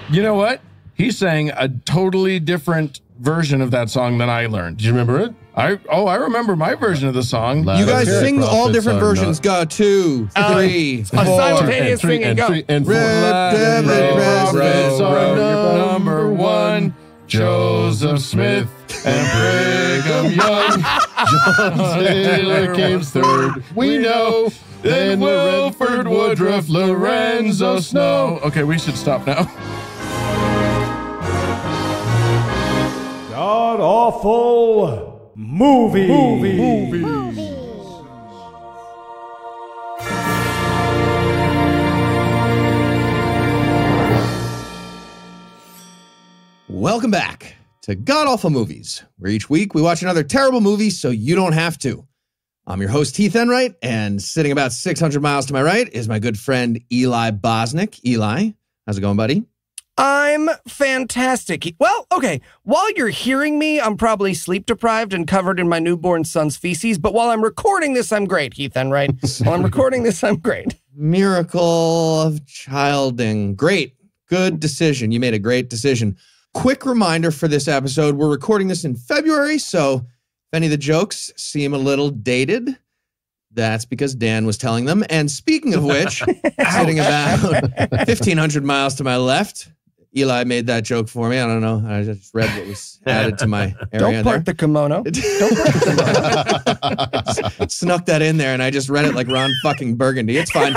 You know what? He sang a totally different version of that song than I learned. Do you remember it? I remember my version of the song. You guys sing all different versions. Go 2, 3, 4. Simultaneous singing. Go. And 4. Red, number 1. Joseph Smith and Brigham Young. John Taylor came third. We know. Then Wilford Woodruff, Lorenzo Snow. Okay, we should stop now. God awful movies. Welcome back to God Awful Movies, where each week we watch another terrible movie so you don't have to. I'm your host, Heath Enright, and sitting about 600 miles to my right is my good friend Eli Bosnick. Eli, how's it going, buddy? I'm fantastic. Well, okay, while you're hearing me, I'm probably sleep deprived and covered in my newborn son's feces, but while I'm recording this, I'm great, Heath Enright. While I'm recording this, I'm great. Miracle of childing. Great. Good decision. You made a great decision. Quick reminder for this episode, we're recording this in February, so if any of the jokes seem a little dated, that's because Dan was telling them. And speaking of which, sitting about 1,500 miles to my left, Eli made that joke for me. I don't know. I just read what was added to my area. Don't part the kimono. Don't part the kimono. Snuck that in there, and I just read it like Ron fucking Burgundy. It's fine.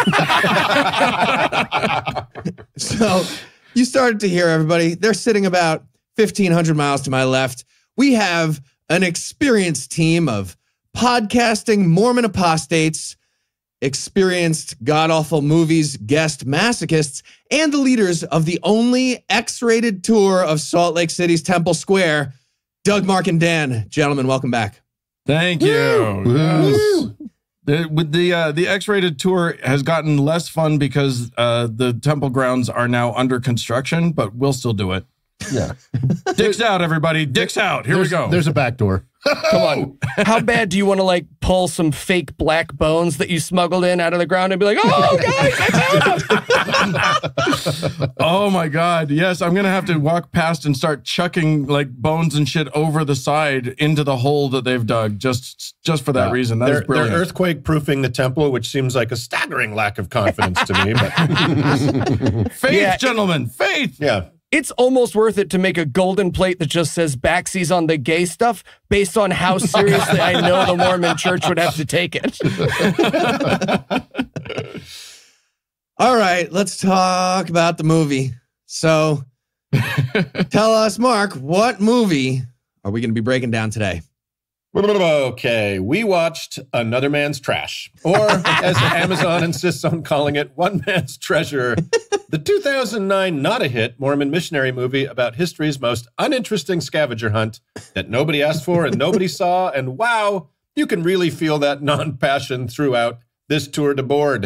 So you started to hear everybody. They're sitting about 1,500 miles to my left. We have an experienced team of podcasting Mormon apostates, experienced god-awful movies, guest masochists, and the leaders of the only X-rated tour of Salt Lake City's Temple Square, Doug, Mark, and Dan. Gentlemen, welcome back. Thank you. Yes. The X-rated tour has gotten less fun because the temple grounds are now under construction, but we'll still do it. Yeah. Dicks out, everybody. Dicks out. Here we go. There's a back door. Come on. How bad do you want to, like, pull some fake black bones that you smuggled in out of the ground and be like, oh, guys, I found them. Oh, my God. Yes, I'm going to have to walk past and start chucking, like, bones and shit over the side into the hole that they've dug just for that reason. That is brilliant. They're earthquake-proofing the temple, which seems like a staggering lack of confidence to me. But faith, gentlemen, faith. Yeah. It's almost worth it to make a golden plate that just says backsies on the gay stuff based on how seriously I know the Mormon church would have to take it. All right, let's talk about the movie. So tell us, Mark, what movie are we going to be breaking down today? Okay, we watched Another Man's Trash, or as Amazon insists on calling it, One Man's Treasure, the 2009 not-a-hit Mormon missionary movie about history's most uninteresting scavenger hunt that nobody asked for and nobody saw, and wow, you can really feel that non-passion throughout this tour de board.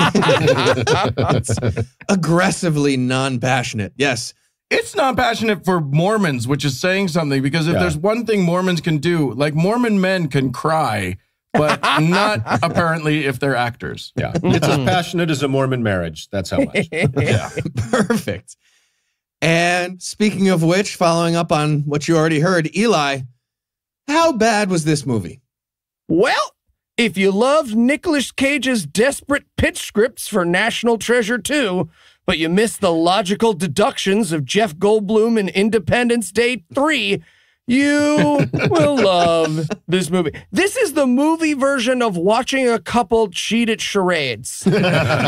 Aggressively non-passionate, yes. It's not passionate for Mormons, which is saying something, because if there's one thing Mormons can do, like Mormon men can cry, but not apparently if they're actors. Yeah, it's as passionate as a Mormon marriage. That's how much. Yeah, perfect. And speaking of which, following up on what you already heard, Eli, how bad was this movie? Well, if you loved Nicolas Cage's desperate pitch scripts for National Treasure 2, but you missed the logical deductions of Jeff Goldblum in Independence Day 3, you will love this movie. This is the movie version of watching a couple cheat at charades. By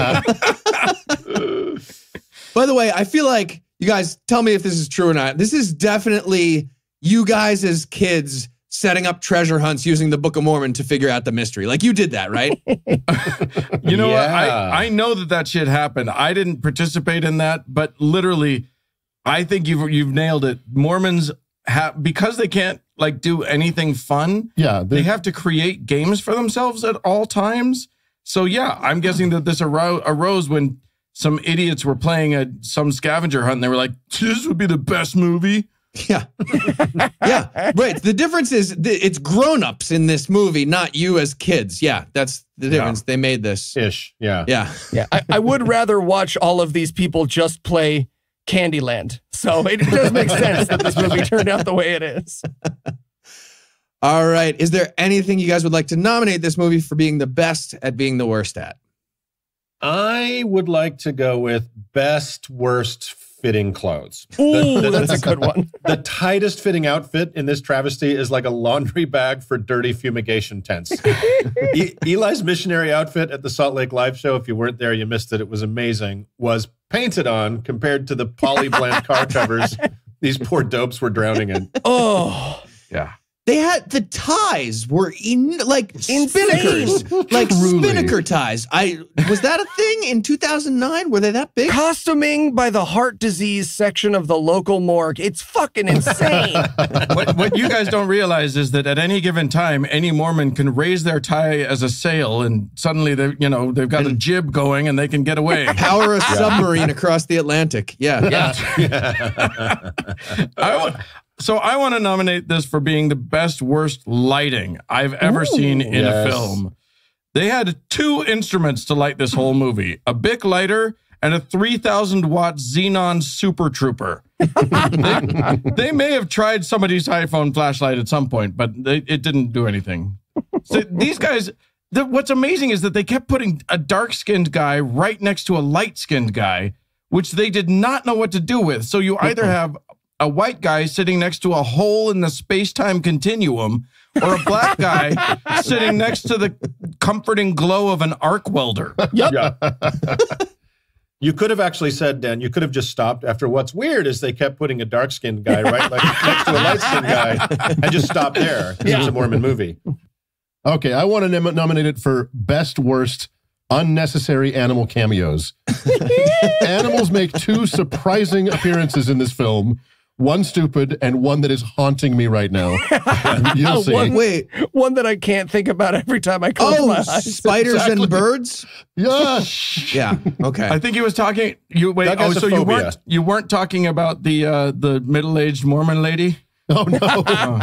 the way, I feel like, you guys, tell me if this is true or not. This is definitely you guys as kids setting up treasure hunts using the Book of Mormon to figure out the mystery. Like, you did that, right? You know what? I know that shit happened. I didn't participate in that, but literally, I think you've nailed it. Mormons have, because they can't like do anything fun. Yeah, they have to create games for themselves at all times. So yeah, I'm guessing that this arose when some idiots were playing some scavenger hunt and they were like, "This would be the best movie." Yeah. Yeah, right. The difference is it's grown-ups in this movie, not you as kids. Yeah, that's the difference. They made this. Ish, yeah. Yeah. Yeah, I would rather watch all of these people just play Candyland. So it does make sense that this movie turned out the way it is. All right. Is there anything you guys would like to nominate this movie for being the best at being the worst at? I would like to go with best worst fitting clothes. Ooh, that's a good one. The tightest fitting outfit in this travesty is like a laundry bag for dirty fumigation tents. Eli's missionary outfit at the Salt Lake Live show, if you weren't there, you missed it. It was amazing. Was painted on compared to the polyblend car covers these poor dopes were drowning in. Oh, Yeah. They had the ties were spinnakers, like spinnaker ties. Was that a thing in 2009? Were they that big? costuming by the heart disease section of the local morgue. It's fucking insane. What you guys don't realize is that at any given time, any Mormon can raise their tie as a sail, and suddenly they've got a jib going and they can get away. Power a submarine across the Atlantic. Yeah. I want to nominate this for being the best worst lighting I've ever seen in a film. They had 2 instruments to light this whole movie: a Bic lighter and a 3,000-watt Xenon Super Trooper. They may have tried somebody's iPhone flashlight at some point, but it didn't do anything. So these guys, what's amazing is that they kept putting a dark-skinned guy right next to a light-skinned guy, which they did not know what to do with. So you either have a white guy sitting next to a hole in the space-time continuum, or a black guy sitting next to the comforting glow of an arc welder. Yep. Yeah. You could have actually said, Dan, you could have just stopped after what's weird is they kept putting a dark-skinned guy right next to a light-skinned guy and just stopped there. It's a Mormon movie. Okay, I want to nominate it for best worst unnecessary animal cameos. Animals make 2 surprising appearances in this film. One stupid and one that is haunting me right now. You'll see. One that I can't think about every time I close my eyes. Spiders and birds? Yeah. Yeah. Okay. I think he was talking. You weren't talking about the middle-aged Mormon lady? Oh no.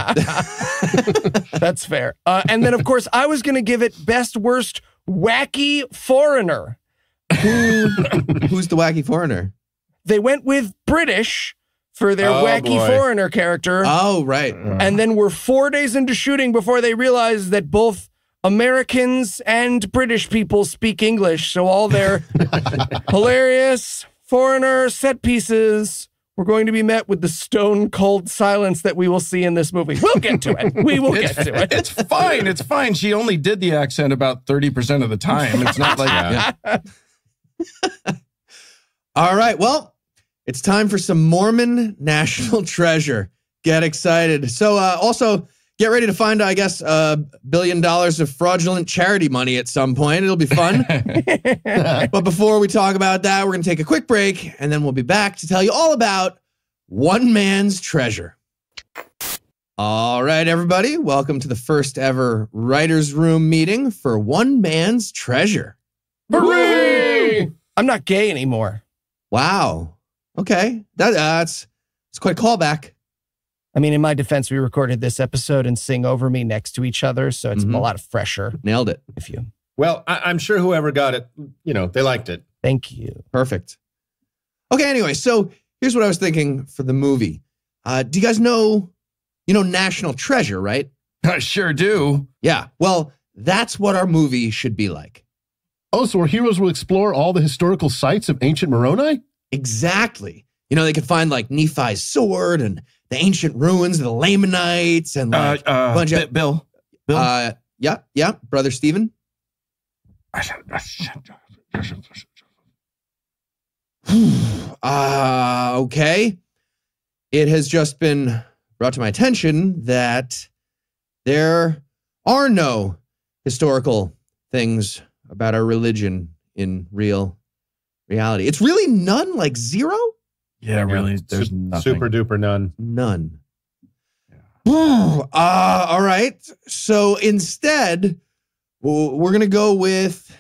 That's fair. And then of course I was going to give it best worst wacky foreigner. Who's the wacky foreigner? They went with British for their wacky foreigner character. Oh, right. And then we're 4 days into shooting before they realized that both Americans and British people speak English. So all their hilarious foreigner set pieces were going to be met with the stone cold silence that we will see in this movie. We'll get to it. We will get to it. It's fine. It's fine. She only did the accent about 30% of the time. It's not like... All right. Well, it's time for some Mormon national treasure. Get excited. So also get ready to find, I guess, $1 billion of fraudulent charity money at some point. It'll be fun. But before we talk about that, we're going to take a quick break, and then we'll be back to tell you all about One Man's Treasure. All right, everybody. Welcome to the first ever writer's room meeting for One Man's Treasure. Hooray! I'm not gay anymore. Wow. Okay. That's quite a callback. I mean, in my defense, we recorded this episode and sing over me next to each other, so it's a lot fresher. Nailed it. Well, I'm sure whoever got it, they liked it. Thank you. Perfect. Okay, anyway, so here's what I was thinking for the movie. Do you guys know National Treasure, right? I sure do. Yeah. Well, that's what our movie should be like. Oh, so our heroes will explore all the historical sites of ancient Moroni? Exactly. They could find like Nephi's sword and the ancient ruins of the Lamanites and like a bunch of Bill. Yeah, Brother Stephen. Okay. It has just been brought to my attention that there are no historical things about our religion in reality. It's really none, like zero? Yeah, really. There's nothing. Super duper none. None. Yeah. All right. So instead, we're going to go with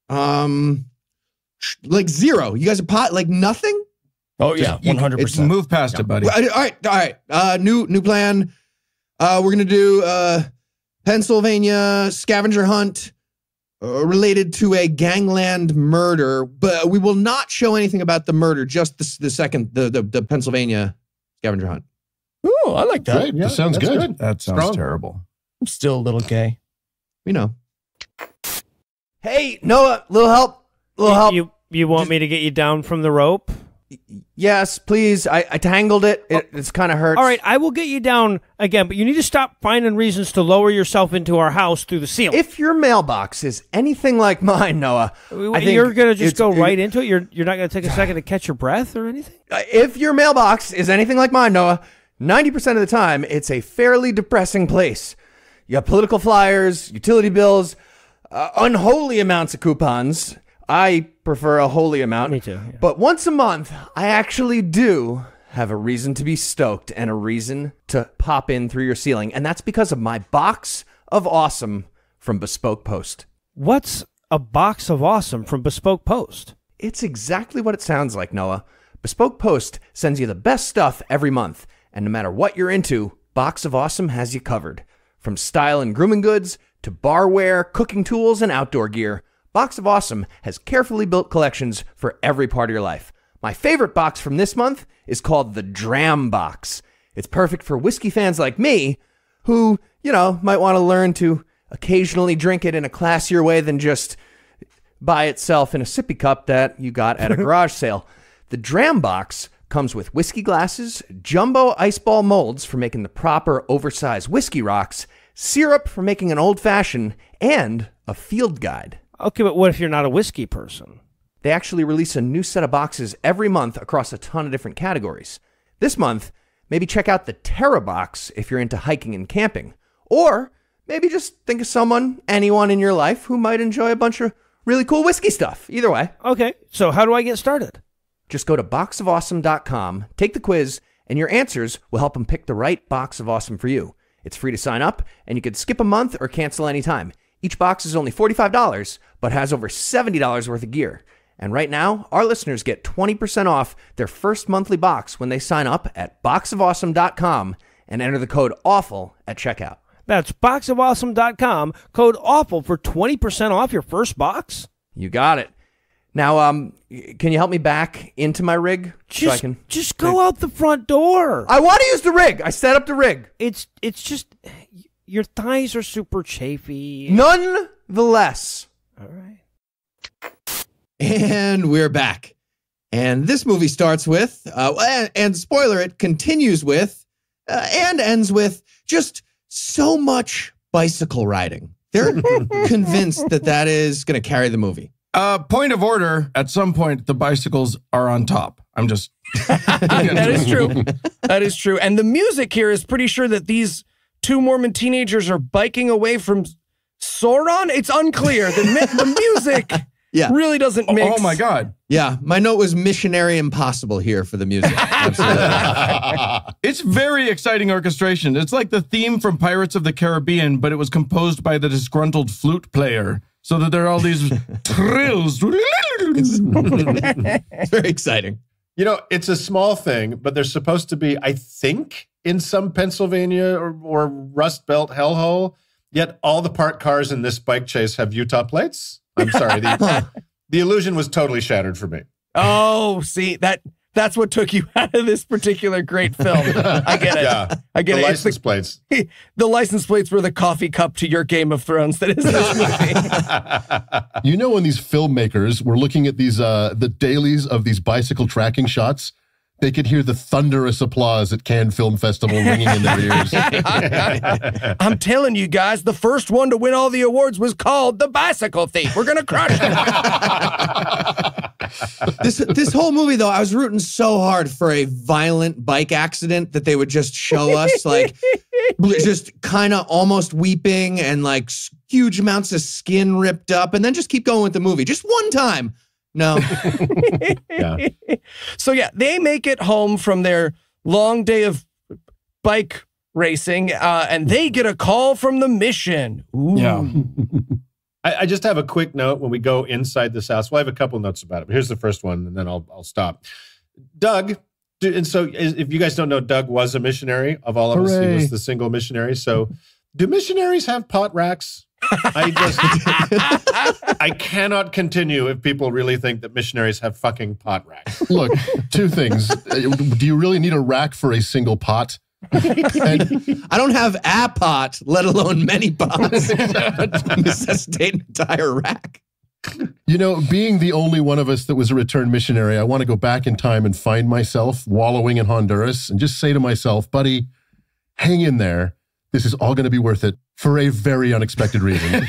like zero. You guys are like nothing? Oh, yeah, 100%. Move past it, buddy. All right. New plan. We're going to do Pennsylvania scavenger hunt. related to a gangland murder, but we will not show anything about the murder, just the Pennsylvania scavenger hunt. Ooh, I like that. Great. That sounds good. That sounds Strong. terrible. I'm still a little gay. We know. Hey, Noah, little help. Little help. You want me to get you down from the rope? Yes, please. I tangled it. It's kind of hurts. All right, I will get you down again, but you need to stop finding reasons to lower yourself into our house through the ceiling. If your mailbox is anything like mine, Noah, I think you're going to just go right into it? You're not going to take a second to catch your breath or anything? If your mailbox is anything like mine, Noah, 90% of the time, it's a fairly depressing place. You have political flyers, utility bills, unholy amounts of coupons. I prefer a holy amount. Me too. Yeah. But once a month, I actually do have a reason to be stoked and a reason to pop in through your ceiling. And that's because of my box of awesome from Bespoke Post. What's a box of awesome from Bespoke Post? It's exactly what it sounds like, Noah. Bespoke Post sends you the best stuff every month. And no matter what you're into, Box of Awesome has you covered. From style and grooming goods to barware, cooking tools, and outdoor gear, Box of Awesome has carefully built collections for every part of your life. My favorite box from this month is called the Dram Box. It's perfect for whiskey fans like me who, might want to learn to occasionally drink it in a classier way than just by itself in a sippy cup that you got at a garage sale. The Dram Box comes with whiskey glasses, jumbo ice ball molds for making the proper oversized whiskey rocks, syrup for making an old-fashioned, and a field guide. Okay, but what if you're not a whiskey person? They actually release a new set of boxes every month across a ton of different categories. This month, maybe check out the Terra Box if you're into hiking and camping. Or maybe just think of anyone in your life who might enjoy a bunch of really cool whiskey stuff. Either way. Okay, so how do I get started? Just go to boxofawesome.com, take the quiz, and your answers will help them pick the right Box of Awesome for you. It's free to sign up, and you can skip a month or cancel anytime. Each box is only $45, but has over $70 worth of gear. And right now, our listeners get 20% off their first monthly box when they sign up at boxofawesome.com and enter the code AWFUL at checkout. That's boxofawesome.com, code AWFUL for 20% off your first box. You got it. Now, can you help me back into my rig? Just go out the front door. I want to use the rig. I set up the rig. It's just, your thighs are super chafy. Nonetheless. All right. And we're back. And this movie starts with, and spoiler, it continues with, and ends with just so much bicycle riding. They're convinced that is going to carry the movie. Point of order, at some point, the bicycles are on top. I'm just... That is true. That is true. And the music here is pretty sure that these two Mormon teenagers are biking away from Sauron. It's unclear. The music really doesn't mix. Oh, my God. Yeah, my note was Missionary Impossible here for the music. Absolutely. It's very exciting orchestration. It's like the theme from Pirates of the Caribbean, but it was composed by the disgruntled flute player. So that there are all these trills. It's very exciting. It's a small thing, but they're supposed to be, I think, in some Pennsylvania or Rust Belt hellhole. Yet all the parked cars in this bike chase have Utah plates. I'm sorry. The illusion was totally shattered for me. Oh, see, that's what took you out of this particular great film. I get it. Yeah, I get the it. License plates. The license plates were the coffee cup to your Game of Thrones. That is this movie. When these filmmakers were looking at these the dailies of these bicycle tracking shots, they could hear the thunderous applause at Cannes Film Festival ringing in their ears. I'm telling you guys, the first one to win all the awards was called The Bicycle Thief. We're going to crush it. This whole movie, though, I was rooting so hard for a violent bike accident that they would just show us, like, just kind of almost weeping and, like, huge amounts of skin ripped up, and then just keep going with the movie. Just one time. No. Yeah. So, yeah, they make it home from their long day of bike racing, and they get a call from the mission. Ooh. Yeah. I just have a quick note when we go inside this house. Well, I have a couple notes about it, but here's the first one, and then I'll stop. Doug, and so if you guys don't know, Doug was a missionary. Of all of us, he was the single missionary. So do missionaries have pot racks? I cannot continue if people really think that missionaries have fucking pot racks. Look, two things. Do you really need a rack for a single pot? And I don't have a pot, let alone many pots. Necessitate an entire rack. you know, being the only one of us that was a returned missionary, I want to go back in time and find myself wallowing in Honduras and just say to myself, buddy, hang in there. This is all going to be worth it for a very unexpected reason.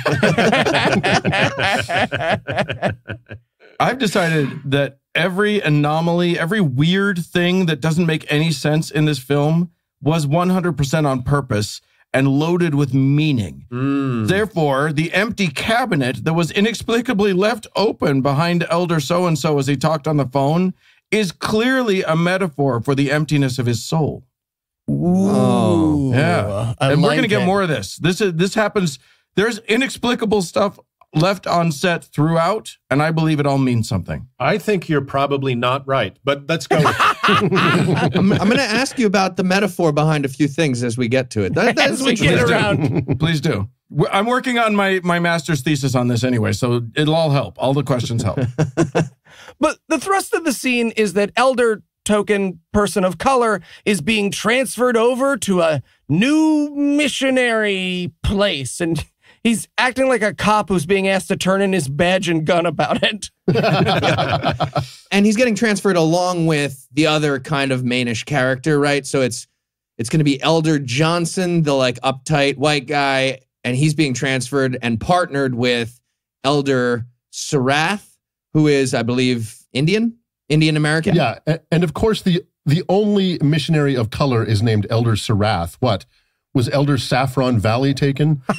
I've decided that every anomaly, every weird thing that doesn't make any sense in this film was 100% on purpose and loaded with meaning. Therefore, the empty cabinet that was inexplicably left open behind Elder so-and-so as he talked on the phone is clearly a metaphor for the emptiness of his soul. Ooh. Yeah. And we're going to get more of this. This happens. There's inexplicable stuff left on set throughout, and I believe it all means something. I think you're probably not right, but let's go with it. I'm going to ask you about the metaphor behind a few things as we get to it. As we get around. Please do. I'm working on my master's thesis on this anyway, so it'll all help. All the questions help. But the thrust of the scene is that Elder, token person of color, is being transferred over to a new missionary place, and he's acting like a cop who's being asked to turn in his badge and gun about it. And he's getting transferred along with the other kind of mainish character, right? So it's going to be Elder Johnson, the like uptight white guy, and he's being transferred and partnered with Elder Sarath, who is, I believe, Indian American. Yeah, and of course the only missionary of color is named Elder Sarath. What? Was Elder Saffron Valley taken? So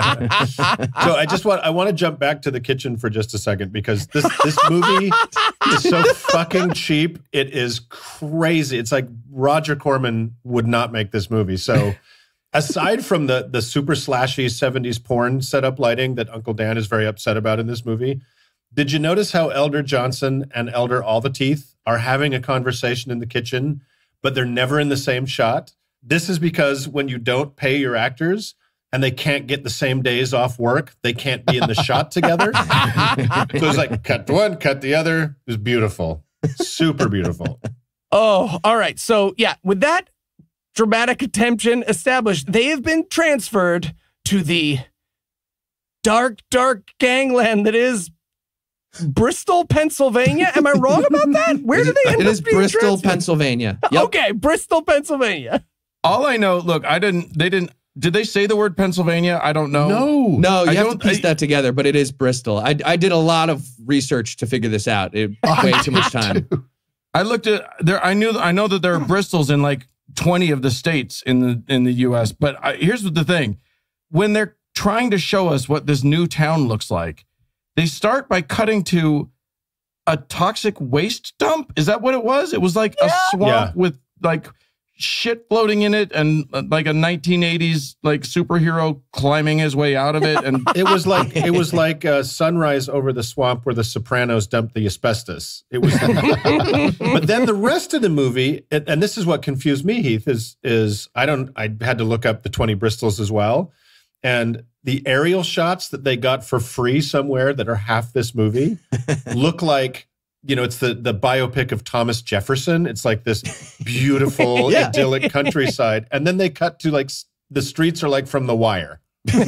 I want to jump back to the kitchen for just a second, because this movie is so fucking cheap. It is crazy. It's like Roger Corman would not make this movie. So aside from the super slashy 70s porn setup lighting that Uncle Dan is very upset about in this movie, did you notice how Elder Johnson and Elder All the Teeth are having a conversation in the kitchen, but they're never in the same shot? This is because when you don't pay your actors and they can't get the same days off work, they can't be in the shot together. So it's like, cut one, cut the other. It was beautiful. Super beautiful. Oh, all right. So, yeah, with that dramatic attention established, they have been transferred to the dark, dark gangland that is Bristol, Pennsylvania. Am I wrong about that? Where do they end up being It is Bristol, transferred? Pennsylvania. Yep. Okay, Bristol, Pennsylvania. All I know, look, did they say the word Pennsylvania? I don't know. No, you have to piece that together, but it is Bristol. I did a lot of research to figure this out. It way too much time. I looked at there. I know that there are Bristols in like 20 of the states in the U.S. But here's the thing: when they're trying to show us what this new town looks like, they start by cutting to a toxic waste dump. Is that what it was? It was like a swamp with like shit floating in it, and like a 1980s like superhero climbing his way out of it. And it was like sunrise over the swamp where the Sopranos dumped the asbestos. It was, but then the rest of the movie, and this is what confused me, Heath, is I had to look up the 20 Bristols as well, and the aerial shots that they got for free somewhere that are half this movie look like, you know, it's the biopic of Thomas Jefferson. It's like this beautiful, idyllic countryside. And then they cut to like the streets are like from The Wire.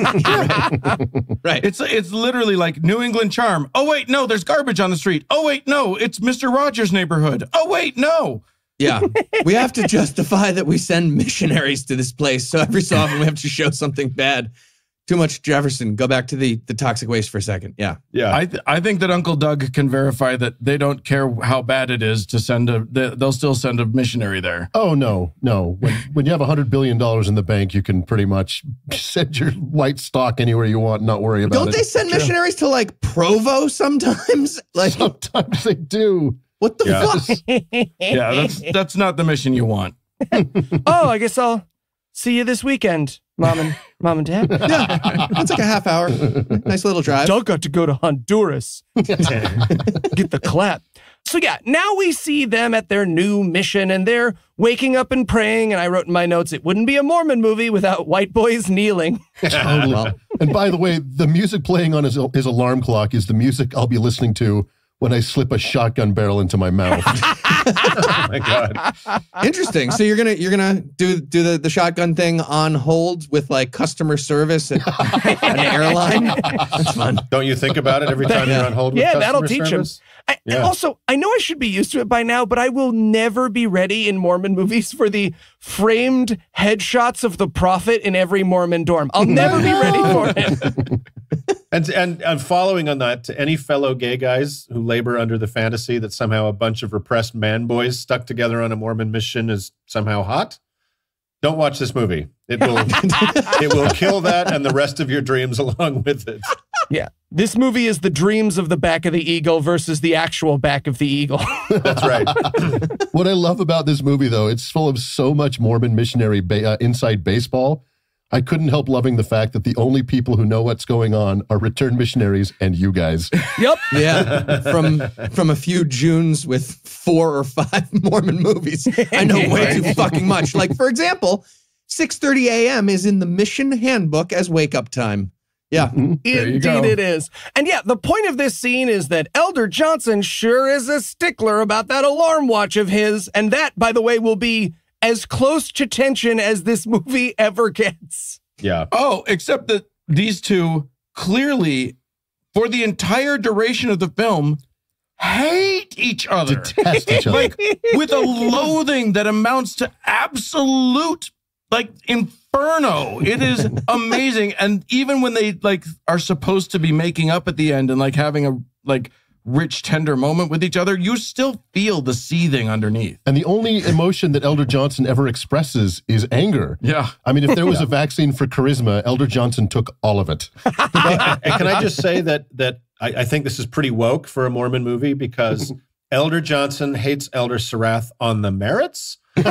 Right. It's literally like New England charm. Oh, wait, no, there's garbage on the street. Oh, wait, no, it's Mr. Rogers' neighborhood. Oh, wait, no. Yeah. We have to justify that we send missionaries to this place. So every so often we have to show something bad. Too much Jefferson. Go back to the toxic waste for a second. Yeah. Yeah. I think that Uncle Doug can verify that they don't care how bad it is to send they'll still send a missionary there. Oh, no. When you have $100 billion in the bank, you can pretty much send your white stock anywhere you want and not worry about it. Don't they send missionaries to like Provo sometimes? Like sometimes they do. What the fuck? Yeah, that's not the mission you want. Oh, I guess I'll see you this weekend, Mom and Dad. Yeah, it's like a half hour. Nice little drive. Doug got to go to Honduras. Get the clap. So yeah, now we see them at their new mission, and they're waking up and praying. And I wrote in my notes, it wouldn't be a Mormon movie without white boys kneeling. Well, And by the way, the music playing on his alarm clock is the music I'll be listening to when I slip a shotgun barrel into my mouth. Oh my God. Interesting. So you're gonna do the shotgun thing on hold with like customer service at an airline? That's fun. Don't you think about it every time you're on hold with customer that'll teach service? him. Also, I know I should be used to it by now, but I will never be ready in Mormon movies for the framed headshots of the prophet in every Mormon dorm. I'll never be ready for it. And following on that, to any fellow gay guys who labor under the fantasy that somehow a bunch of repressed man boys stuck together on a Mormon mission is somehow hot, don't watch this movie. It will kill that and the rest of your dreams along with it. Yeah. This movie is the dreams of the back of the eagle versus the actual back of the eagle. That's right. What I love about this movie, though, it's full of so much Mormon missionary inside baseball. I couldn't help loving the fact that the only people who know what's going on are returned missionaries and you guys. Yep. Yeah. From a few Junes with 4 or 5 Mormon movies. I know way too fucking much. Like, for example, 6:30 a.m. is in the mission handbook as wake-up time. Yeah. Indeed it is. And yeah, the point of this scene is that Elder Johnson sure is a stickler about that alarm watch of his. And that, by the way, will be as close to tension as this movie ever gets. Yeah. Oh, except that these two clearly, for the entire duration of the film, hate each other. Detest each other. Like, with a loathing that amounts to absolute, like, inferno. It is amazing. And even when they, like, are supposed to be making up at the end and, like, having a, like, rich, tender moment with each other, you still feel the seething underneath. And the only emotion that Elder Johnson ever expresses is anger. Yeah. I mean, if there was a vaccine for charisma, Elder Johnson took all of it. And can I just say that I think this is pretty woke for a Mormon movie because Elder Johnson hates Elder Sarath on the merits and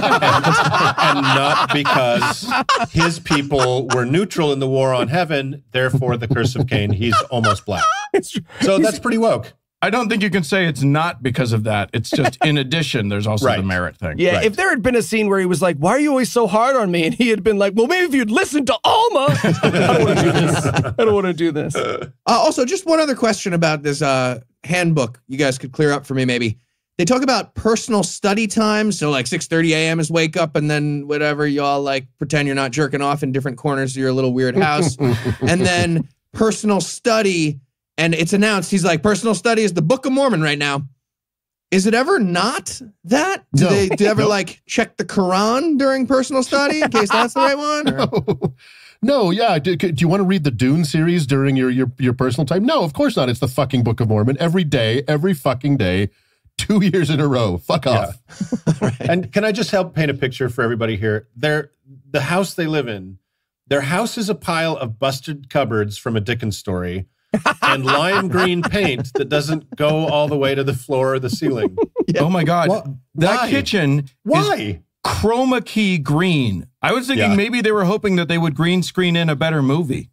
not because his people were neutral in the war on heaven, therefore the curse of Cain, he's almost black. So that's pretty woke. I don't think you can say it's not because of that. It's just in addition, there's also the merit thing. Yeah, Right. if there had been a scene where he was like, why are you always so hard on me? And he had been like, well, maybe if you'd listened to Alma. I don't want to do this. I don't want to do this. Also, just one other question about this handbook you guys could clear up for me, maybe. They talk about personal study time. So like 6:30 a.m. is wake up and then whatever, you all like pretend you're not jerking off in different corners of your little weird house. And then personal study. And it's announced, he's like, personal study is the Book of Mormon right now. Is it ever not that? Do they ever like check the Quran during personal study in case that's the right one? No, yeah. Do you want to read the Dune series during your personal time? No, of course not. It's the fucking Book of Mormon every day, every fucking day, 2 years in a row. Fuck off. Right. And can I just help paint a picture for everybody here? The house they live in, their house is a pile of busted cupboards from a Dickens story. And lime green paint that doesn't go all the way to the floor or the ceiling. Yeah. Oh my God. That kitchen is chroma key green. I was thinking maybe they were hoping that they would green screen in a better movie.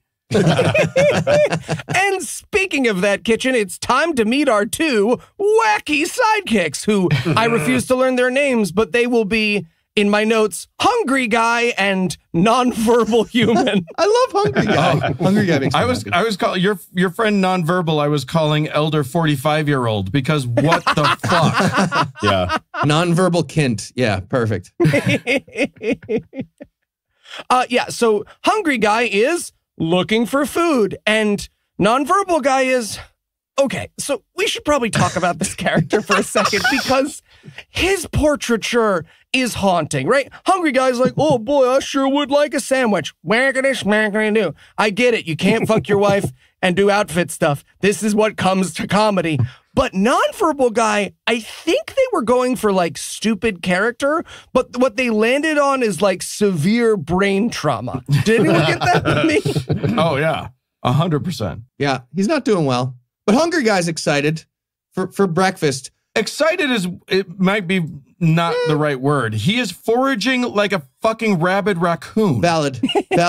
And speaking of that kitchen, it's time to meet our 2 wacky sidekicks who I refuse to learn their names, but they will be, in my notes, Hungry Guy and Nonverbal Human. I love Hungry Guy. Hungry Guy makes me happy. I was calling your friend Nonverbal. I was calling Elder 45-year-old because what the fuck? Yeah. Nonverbal Kint. Yeah, perfect. So Hungry Guy is looking for food and Nonverbal Guy is... Okay, so we should probably talk about this character for a second because his portraiture is haunting, right? Hungry Guy's like, oh boy, I sure would like a sandwich. Whackity-schmackity-do. I get it. You can't fuck your wife and do outfit stuff. This is what comes to comedy. But Nonverbal Guy, I think they were going for like stupid character, but what they landed on is like severe brain trauma. Did anyone get that with me? Oh yeah, 100%. Yeah, he's not doing well. But Hungry Guy's excited for breakfast. Excited it might be not the right word. He is foraging like a fucking rabid raccoon. Valid.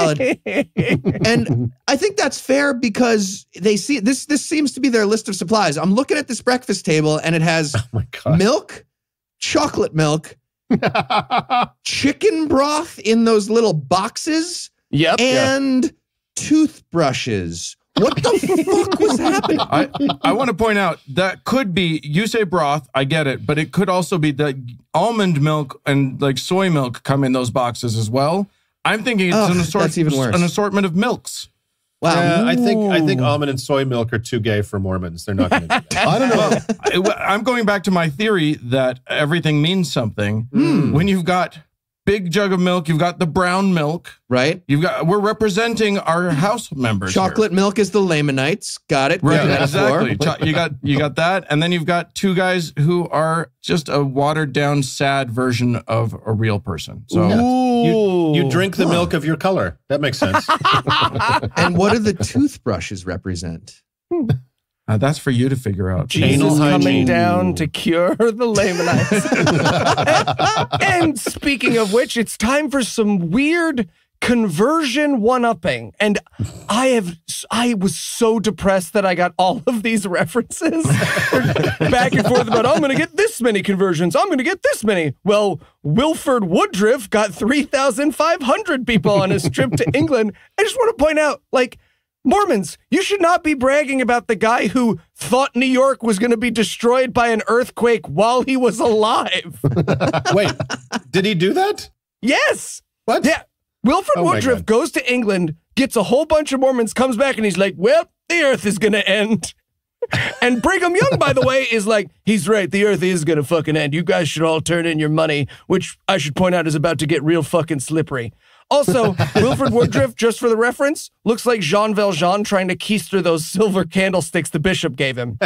And I think that's fair because they see this seems to be their list of supplies. I'm looking at this breakfast table and it has milk, chocolate milk, chicken broth in those little boxes, and toothbrushes. What the fuck was happening? I want to point out that could be, you say broth, I get it, but it could also be that almond milk and like soy milk come in those boxes as well. I'm thinking it's an assortment of milks. Wow. I think almond and soy milk are too gay for Mormons. They're not going to do that. I don't know. I'm going back to my theory that everything means something. When you've got big jug of milk, you've got the brown milk, right? We're representing our house members. Chocolate milk is the Lamanites. Got it. Right, exactly. You got that, and then you've got two guys who are just a watered down, sad version of a real person. So you drink the milk of your color. That makes sense. And what do the toothbrushes represent? That's for you to figure out. Jesus coming down to cure the Lamanites. And speaking of which, it's time for some weird conversion one-upping. And I was so depressed that I got all of these references back and forth about, I'm going to get this many conversions. I'm going to get this many. Well, Wilford Woodruff got 3,500 people on his trip to England. I just want to point out, like, Mormons, you should not be bragging about the guy who thought New York was going to be destroyed by an earthquake while he was alive. Wait, did he do that? Yes. What? Yeah. Wilford Woodruff goes to England, gets a whole bunch of Mormons, comes back, and he's like, well, the earth is going to end. And Brigham Young, by the way, is like, he's right, the earth is going to fucking end. You guys should all turn in your money, which I should point out is about to get real fucking slippery. Also, Wilford Woodruff, just for the reference, looks like Jean Valjean trying to keister those silver candlesticks the bishop gave him.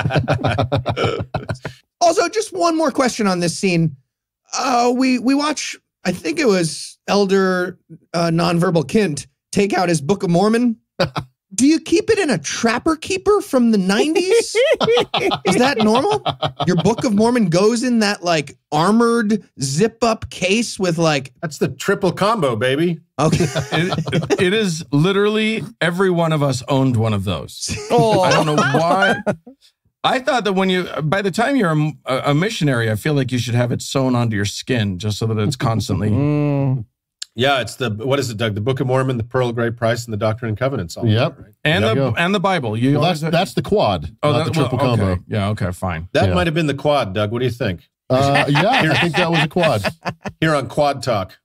Also, just one more question on this scene. We watch, I think it was Elder Nonverbal Kint take out his Book of Mormon. Do you keep it in a Trapper Keeper from the 90s? Is that normal? Your Book of Mormon goes in that like armored zip up case with like... That's the triple combo, baby. Okay. It is literally every one of us owned one of those. Oh. I don't know why. I thought that by the time you're a missionary, I feel like you should have it sewn onto your skin just so that it's constantly... Yeah, it's what is it, Doug? The Book of Mormon, the Pearl of Great Price, and the Doctrine and Covenants. All yep. Right? And the Bible. That's the quad. Not the triple combo. Okay. Yeah, okay, fine. That might have been the quad, Doug. What do you think? I think that was a quad. Here on Quad Talk.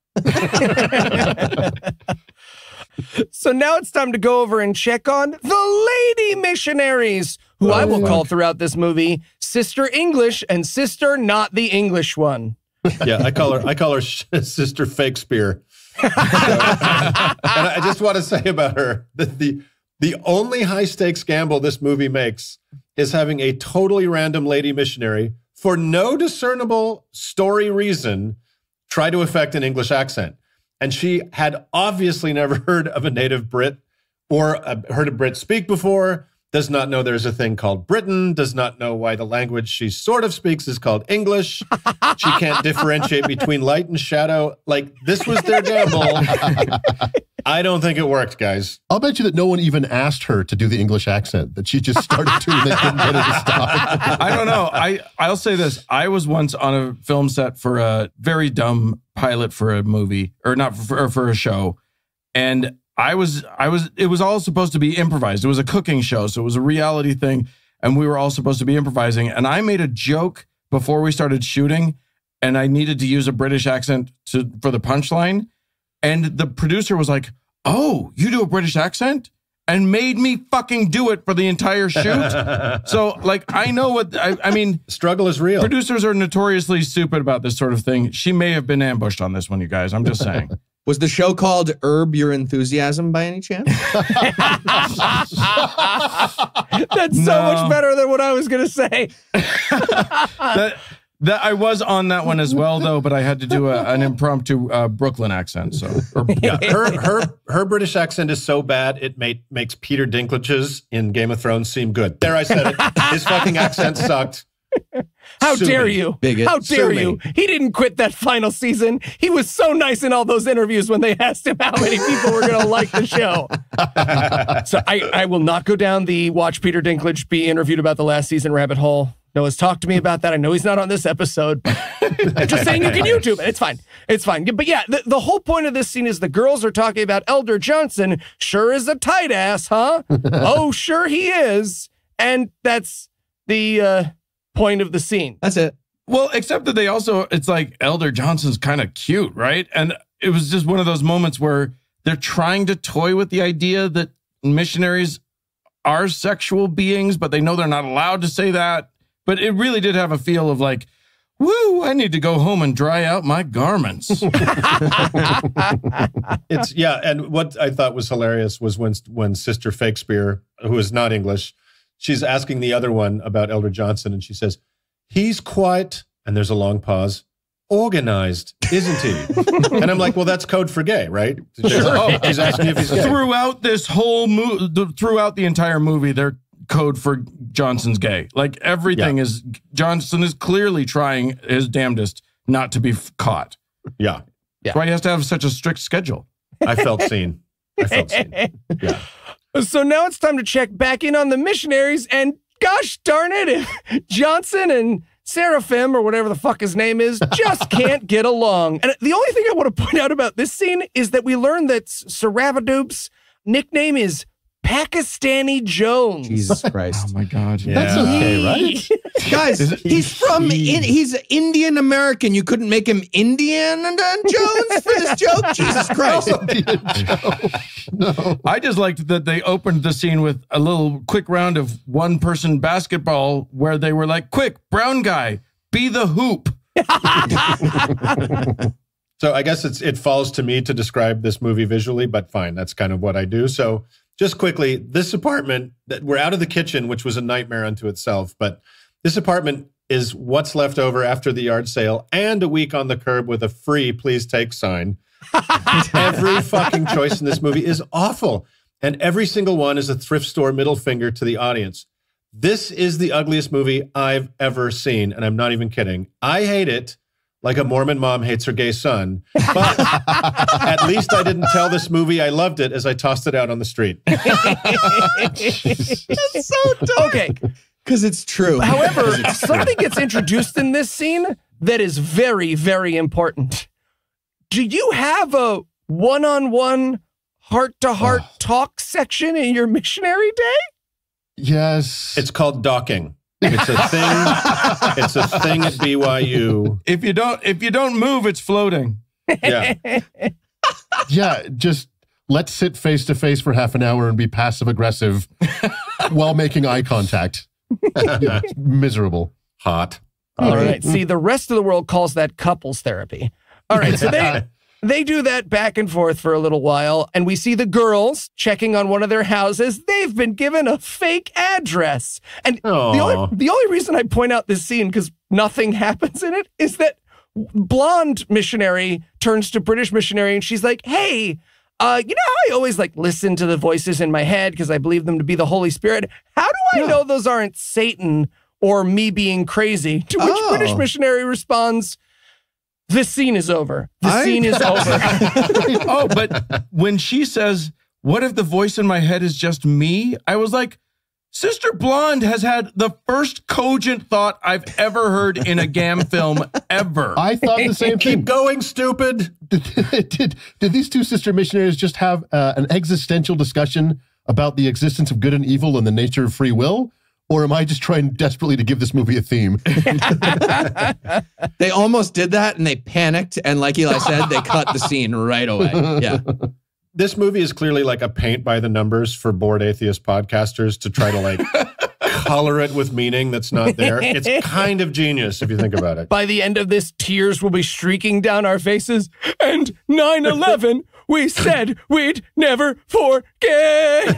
So now it's time to go over and check on the lady missionaries, who I will call throughout this movie Sister English and Sister Not the English One. Yeah, I call her Sister Fakespeare. And I just want to say about her that the only high stakes gamble this movie makes is having a totally random lady missionary, for no discernible story reason, try to affect an English accent. And she had obviously never heard of a native Brit or heard a Brit speak before, does not know there's a thing called Britain, does not know why the language she sort of speaks is called English. She can't differentiate between light and shadow. Like, this was their gamble. I don't think it worked, guys. I'll bet you that no one even asked her to do the English accent, that she just started to and they couldn't get her to stop. I don't know. I'll say this. I was once on a film set for a very dumb pilot for a movie, or not for a show. And it was all supposed to be improvised. It was a cooking show, so it was a reality thing, and we were all supposed to be improvising. And I made a joke before we started shooting, and I needed to use a British accent for the punchline. And the producer was like, "Oh, you do a British accent?" And made me fucking do it for the entire shoot. So, like, I know what, I mean. Struggle is real. Producers are notoriously stupid about this sort of thing. She may have been ambushed on this one, you guys. I'm just saying. Was the show called Herb Your Enthusiasm by any chance? That's so much better than what I was going to say. That I was on that one as well, though, but I had to do an impromptu Brooklyn accent. So, yeah, her British accent is so bad it makes Peter Dinklage's in Game of Thrones seem good. There, I said it. His fucking accent sucked. How dare you? Bigot. How dare you? He didn't quit that final season. He was so nice in all those interviews when they asked him how many people were going to like the show. So I will not go down the watch Peter Dinklage be interviewed about the last season rabbit hole. Noah's talked to me about that. I know he's not on this episode. I'm just saying you can YouTube it. It's fine. It's fine. But yeah, the whole point of this scene is the girls are talking about Elder Johnson. Sure is a tight ass, huh? Oh, sure he is. And that's the point of the scene. That's it. Well, except that it's like Elder Johnson's kind of cute, right? And it was just one of those moments where they're trying to toy with the idea that missionaries are sexual beings, but they know they're not allowed to say that. But it really did have a feel of like, woo, I need to go home and dry out my garments. And what I thought was hilarious was when Sister Fakespeare, who is not English, she's asking the other one about Elder Johnson, and she says, he's quite, and there's a long pause, organized, isn't he? And I'm like, well, that's code for gay, right? She's asking if he's gay. Throughout this whole throughout the entire movie, their code for Johnson's gay. Like everything is, Johnson is clearly trying his damnedest not to be caught. Yeah. That's why he has to have such a strict schedule. I felt seen. Yeah. So now it's time to check back in on the missionaries, and gosh darn it, if Johnson and Seraphim, or whatever the fuck his name is, just can't get along. And the only thing I want to point out about this scene is that we learn that Saravadoop's nickname is Pakistani Jones. Jesus Christ. Oh my God. Yeah. That's okay, right? Guys, he's Indian American. You couldn't make him Indian Jones for this joke? Jesus Christ. No. I just liked that they opened the scene with a little quick round of one-person basketball where they were like, quick, brown guy, be the hoop. So I guess it falls to me to describe this movie visually, but fine, that's kind of what I do. So just quickly, this apartment, that we're out of the kitchen, which was a nightmare unto itself, but this apartment is what's left over after the yard sale and a week on the curb with a free please take sign. Every fucking choice in this movie is awful. And every single one is a thrift store middle finger to the audience. This is the ugliest movie I've ever seen, and I'm not even kidding. I hate it like a Mormon mom hates her gay son, but at least I didn't tell this movie I loved it as I tossed it out on the street. That's so dark. Okay. Because it's true. However, something gets introduced in this scene that is very, very important. Do you have a one-on-one, heart-to-heart talk section in your missionary day? Yes. It's called docking. It's a thing. It's a thing at BYU. If you don't move, it's floating. Yeah. Yeah, just let's sit face to face for half an hour and be passive aggressive while making eye contact. Yeah, miserable. Hot. All right. See, the rest of the world calls that couples therapy. All right. So they do that back and forth for a little while, and we see the girls checking on one of their houses. They've been given a fake address. And the only reason I point out this scene, because nothing happens in it, is that blonde missionary turns to British missionary, and she's like, hey, you know how I always like listen to the voices in my head because I believe them to be the Holy Spirit? How do I know those aren't Satan or me being crazy? To which British missionary responds, the scene is over. The scene is over. Oh, but when she says, what if the voice in my head is just me? I was like, Sister Blonde has had the first cogent thought I've ever heard in a GAM film ever. I thought the same thing. Keep going, stupid. Did these two sister missionaries just have an existential discussion about the existence of good and evil and the nature of free will? Or am I just trying desperately to give this movie a theme? They almost did that and they panicked. And like Eli said, they cut the scene right away. Yeah. This movie is clearly like a paint by the numbers for bored atheist podcasters to try to like color it with meaning that's not there. It's kind of genius if you think about it. By the end of this, tears will be streaking down our faces. And 9/11, we said we'd never forget.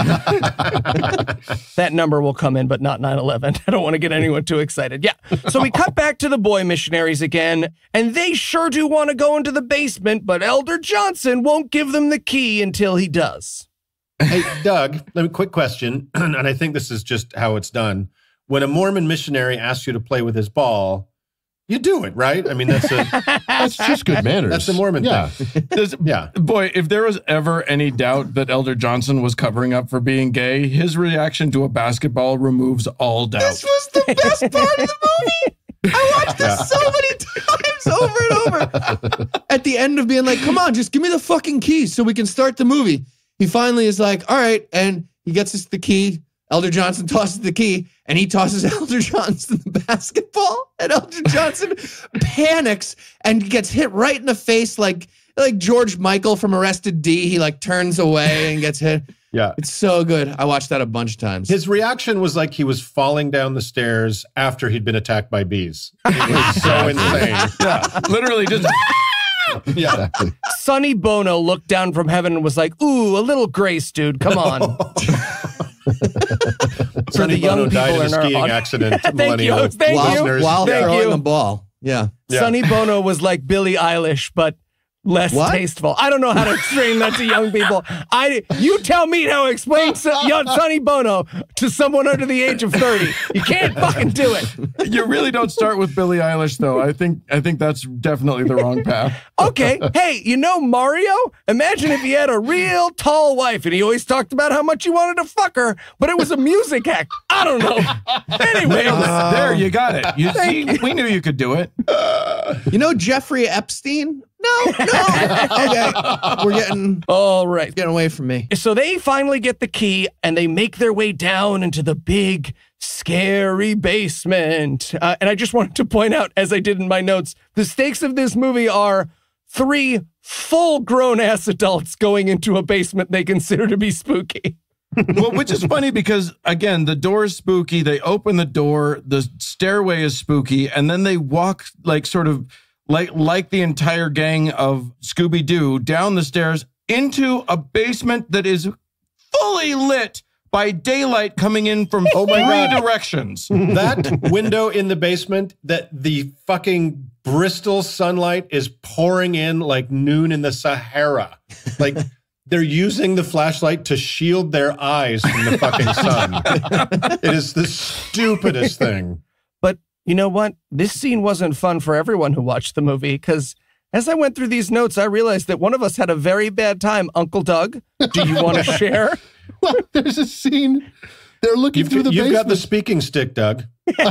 That number will come in, but not 9/11. I don't want to get anyone too excited. Yeah. So we cut back to the boy missionaries again, and they sure do want to go into the basement, but Elder Johnson won't give them the key until he does. Hey, Doug, quick question, and I think this is just how it's done. When a Mormon missionary asks you to play with his ball, you do it, right? I mean, That's just good manners. That's the Mormon thing. Yeah. Boy, if there was ever any doubt that Elder Johnson was covering up for being gay, his reaction to a basketball removes all doubt. This was the best part of the movie. I watched this so many times over and over. At the end of being like, come on, just give me the fucking keys so we can start the movie. He finally is like, all right. And he gets us the key. Elder Johnson tosses the key and he tosses Elder Johnson the basketball. And Elder Johnson panics and gets hit right in the face like George Michael from Arrested D. He like turns away and gets hit. Yeah. It's so good. I watched that a bunch of times. His reaction was like he was falling down the stairs after he'd been attacked by bees. It was so insane. Yeah, literally just... Yeah. Sonny Bono looked down from heaven and was like, ooh, a little grace, dude. Come on. Sonny Bono died in a skiing accident. Thank you. While Thank throwing you. the ball. Yeah. Sonny Bono was like Billie Eilish, but less tasteful. I don't know how to explain that to young people. You tell me how to explain Sonny Bono to someone under the age of 30. You can't fucking do it. You really don't start with Billie Eilish, though. I think that's definitely the wrong path. Okay. Hey, you know Mario? Imagine if he had a real tall wife and he always talked about how much he wanted to fuck her, but it was a music act. I don't know. Anyway. There, you got it. You see, we knew you could do it. You know Jeffrey Epstein? No. Okay. We're getting away from me. So they finally get the key and they make their way down into the big, scary basement. And I just wanted to point out, as I did in my notes, the stakes of this movie are 3 full-grown-ass adults going into a basement they consider to be spooky. Well, which is funny because, again, the door is spooky. They open the door. The stairway is spooky. And then they walk like sort of like the entire gang of Scooby-Doo down the stairs into a basement that is fully lit by daylight coming in from 3 directions. That window in the basement, that the fucking Bristol sunlight is pouring in like noon in the Sahara. Like they're using the flashlight to shield their eyes from the fucking sun. It is the stupidest thing. But you know what? This scene wasn't fun for everyone who watched the movie, because as I went through these notes, I realized that one of us had a very bad time. Uncle Doug, do you want to share? Well, there's a scene. They're looking through the basement. You've got the speaking stick, Doug.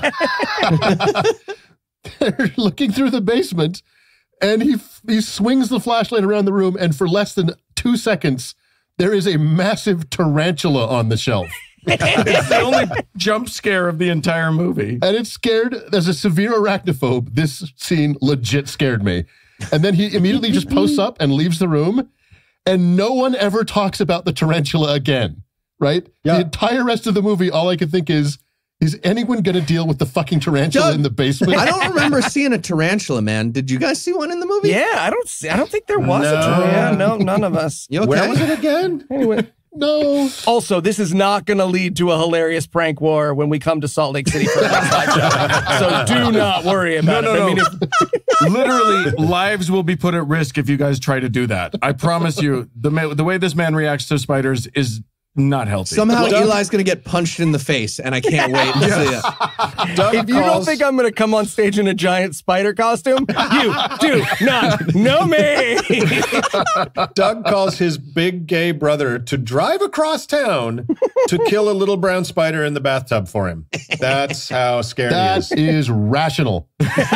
They're looking through the basement, and he swings the flashlight around the room, and for less than 2 seconds, there is a massive tarantula on the shelf. It's the only jump scare of the entire movie. And it scared, as a severe arachnophobe, this scene legit scared me. And then he immediately just posts up and leaves the room, and no one ever talks about the tarantula again, right? Yeah. The entire rest of the movie, all I could think is anyone going to deal with the fucking tarantula in the basement? I don't remember seeing a tarantula, man. Did you guys see one in the movie? Yeah, I don't think there was a tarantula. No, none of us. You okay? Where was it again? Anyway. No. Also, this is not going to lead to a hilarious prank war when we come to Salt Lake City for the next live show. So do not worry about it. No. I mean, literally, lives will be put at risk if you guys try to do that. I promise you, the way this man reacts to spiders is not healthy. Somehow Eli's going to get punched in the face, and I can't wait to see it. If you don't think I'm going to come on stage in a giant spider costume, you do not know me. Doug calls his big gay brother to drive across town to kill a little brown spider in the bathtub for him. That's how scared he is. That is rational.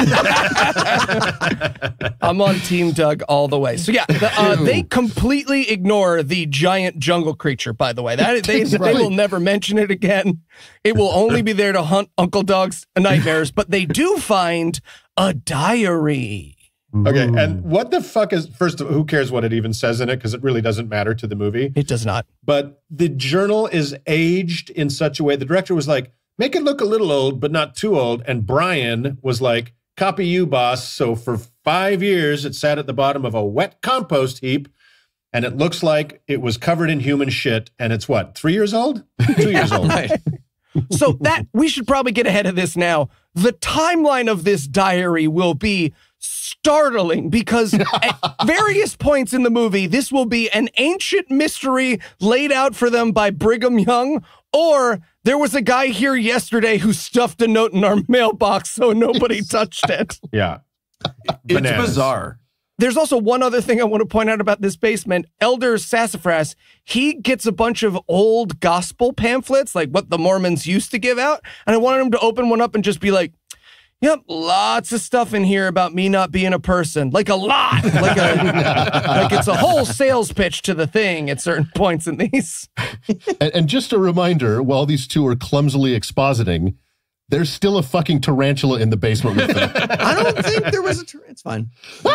I'm on Team Doug all the way. So yeah, they completely ignore the giant jungle creature, by the way. They will never mention it again. It will only be there to hunt Uncle Doug's nightmares, but they do find a diary. Okay, and what the fuck is, first, who cares what it even says in it, because it really doesn't matter to the movie. It does not. But the journal is aged in such a way, the director was like, make it look a little old, but not too old. And Brian was like, copy you, boss. So for 5 years, it sat at the bottom of a wet compost heap, and it looks like it was covered in human shit. And it's what, 3 years old? 2 years old. Right. So we should probably get ahead of this now. The timeline of this diary will be startling because at various points in the movie, this will be an ancient mystery laid out for them by Brigham Young, Or there was a guy here yesterday who stuffed a note in our mailbox so nobody touched it. Yeah. It's bizarre. There's also one other thing I want to point out about this basement. Elder Sassafras, he gets a bunch of old gospel pamphlets, like what the Mormons used to give out. And I wanted him to open one up and just be like, yep, lots of stuff in here about me not being a person. Like a lot. Like it's a whole sales pitch to the thing at certain points in these. And just a reminder, while these two are clumsily expositing, there's still a fucking tarantula in the basement with them. I don't think there was a tarantula. It's fine.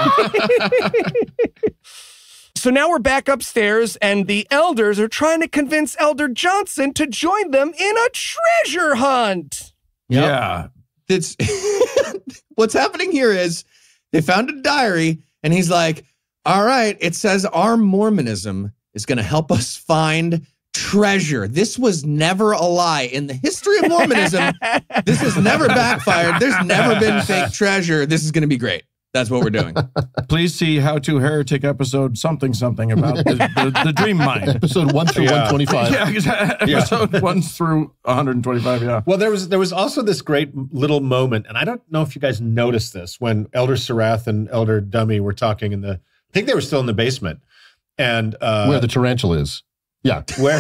So now we're back upstairs, and the elders are trying to convince Elder Johnson to join them in a treasure hunt. Yeah. It's what's happening here is they found a diary, and he's like, all right, it says our Mormonism is going to help us find treasure. This was never a lie. In the history of Mormonism, this has never backfired. There's never been fake treasure. This is going to be great. That's what we're doing. Please see How-To Heretic episode something about the dream mind. Episode 1 through 125. Yeah, exactly. Episode 1 through 125, yeah. Well, there was also this great little moment, and I don't know if you guys noticed this, when Elder Sarath and Elder Dummy were talking I think they were still in the basement. And where the tarantula is. Yeah. Where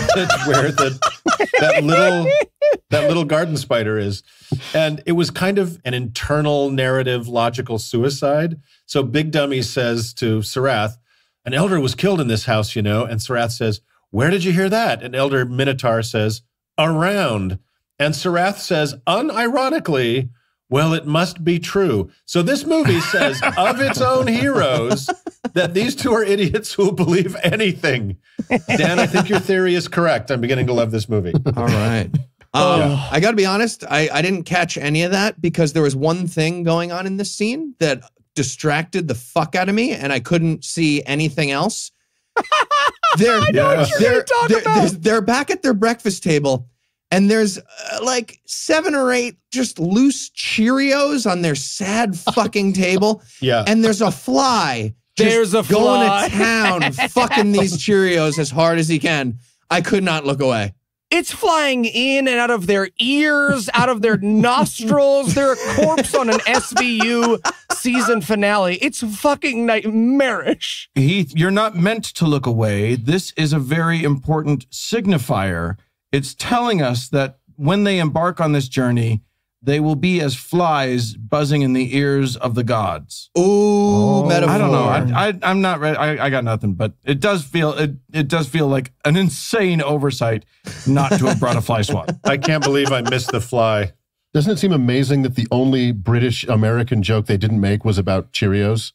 that little garden spider is. And it was kind of an internal narrative, logical suicide. So Big Dummy says to Sarath, an elder was killed in this house, you know. And Sarath says, where did you hear that? And Elder Minotaur says, around. And Sarath says, unironically, well, it must be true. So this movie says of its own heroes that these two are idiots who will believe anything. Dan, I think your theory is correct. I'm beginning to love this movie. All right. I got to be honest. I didn't catch any of that because there was one thing going on in this scene that distracted the fuck out of me, and I couldn't see anything else. They're back at their breakfast table, and there's like 7 or 8 just loose Cheerios on their sad fucking table. Yeah. And there's a fly. There's a going fly. to town, fucking these Cheerios as hard as he can. I could not look away. It's flying in and out of their ears, out of their nostrils. They're a corpse on an SVU season finale. It's fucking nightmarish. Heath, you're not meant to look away. This is a very important signifier. It's telling us that when they embark on this journey, they will be as flies buzzing in the ears of the gods. Ooh, metaphor. I don't know. I'm not ready. I got nothing, but it does feel like an insane oversight not to have brought a fly swat. I can't believe I missed the fly. Doesn't it seem amazing that the only British American joke they didn't make was about Cheerios?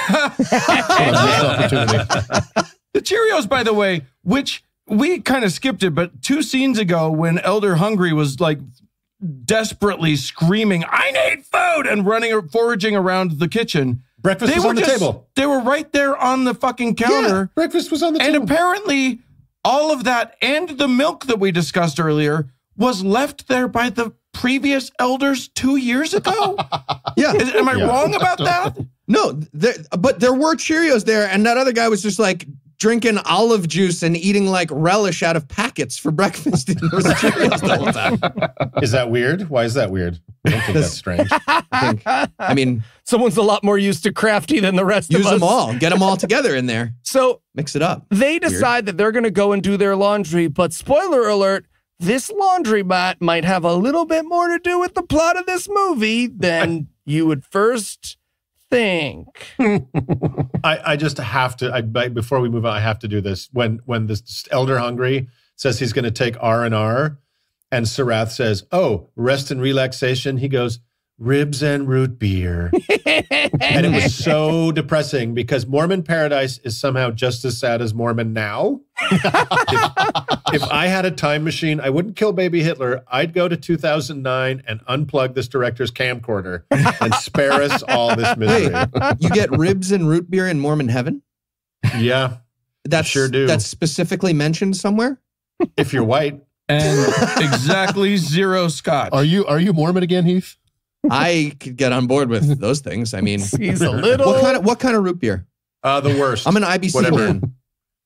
The Cheerios, by the way, which we kind of skipped it, but 2 scenes ago when Elder Hungry was like desperately screaming, I need food, and foraging around the kitchen. Breakfast was on the table. They were right there on the fucking counter. Yeah, breakfast was on the table. And apparently all of that and the milk that we discussed earlier was left there by the previous elders 2 years ago. Yeah. Am I wrong about that? No, but there were Cheerios there, and that other guy was just like drinking olive juice and eating like relish out of packets for breakfast. There was Cheerios the whole time. Is that weird? Why is that weird? I don't think that's strange. I mean, someone's a lot more used to crafty than the rest of us. Use them all. Get them all together in there. So mix it up. They decide that they're going to go and do their laundry, but spoiler alert, this laundromat might have a little bit more to do with the plot of this movie than you would first think. I just have to, before we move on, I have to do this. When this Elder Hungry says he's going to take R&R, and Sarath says, oh, rest and relaxation, he goes, ribs and root beer. And it was so depressing because Mormon Paradise is somehow just as sad as Mormon Now. If I had a time machine, I wouldn't kill baby Hitler. I'd go to 2009 and unplug this director's camcorder and spare us all this misery. Wait, you get ribs and root beer in Mormon heaven? Yeah, that's sure do. That's specifically mentioned somewhere? If you're white. And exactly 0 scotch. Are you Mormon again, Heath? I could get on board with those things. I mean, he's a little. What kind of root beer? The worst. I'm an IBC man.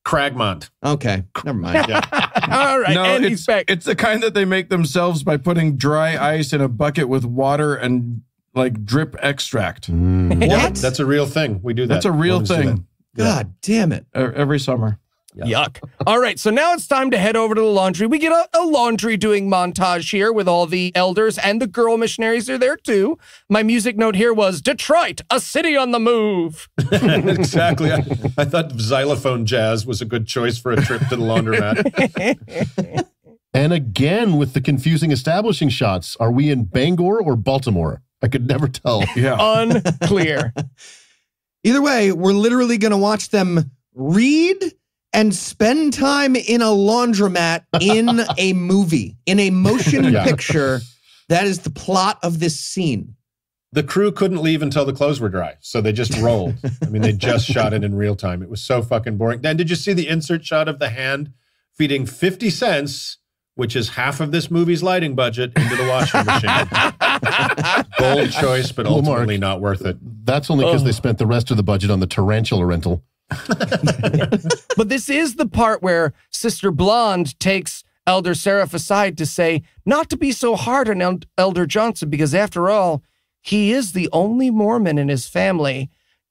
Cragmont. Okay, never mind. All right, No, and he's back. it's the kind that they make themselves by putting dry ice in a bucket with water and like drip extract. What? That's a real thing. We do that. That's a real Mormons do that. thing. God damn it. Every summer. Yuck. All right, so now it's time to head over to the laundry. We get a laundry doing montage here with all the elders, and the girl missionaries are there too. My music note here was Detroit, a city on the move. Exactly. I thought xylophone jazz was a good choice for a trip to the laundromat. And again, with the confusing establishing shots, are we in Bangor or Baltimore? I could never tell. Yeah. Unclear. Either way, we're literally going to watch them read and spend time in a laundromat in a movie, in a motion picture. That is the plot of this scene. The crew couldn't leave until the clothes were dry, so they just rolled. I mean, they just shot it in real time. It was so fucking boring. Dan, did you see the insert shot of the hand feeding 50 cents, which is half of this movie's lighting budget, into the washing machine? Bold choice, but ultimately not worth it. That's only because they spent the rest of the budget on the tarantula rental. But this is the part where Sister Blonde takes Elder Seraph aside to say not to be so hard on Elder Johnson, because after all, he is the only Mormon in his family.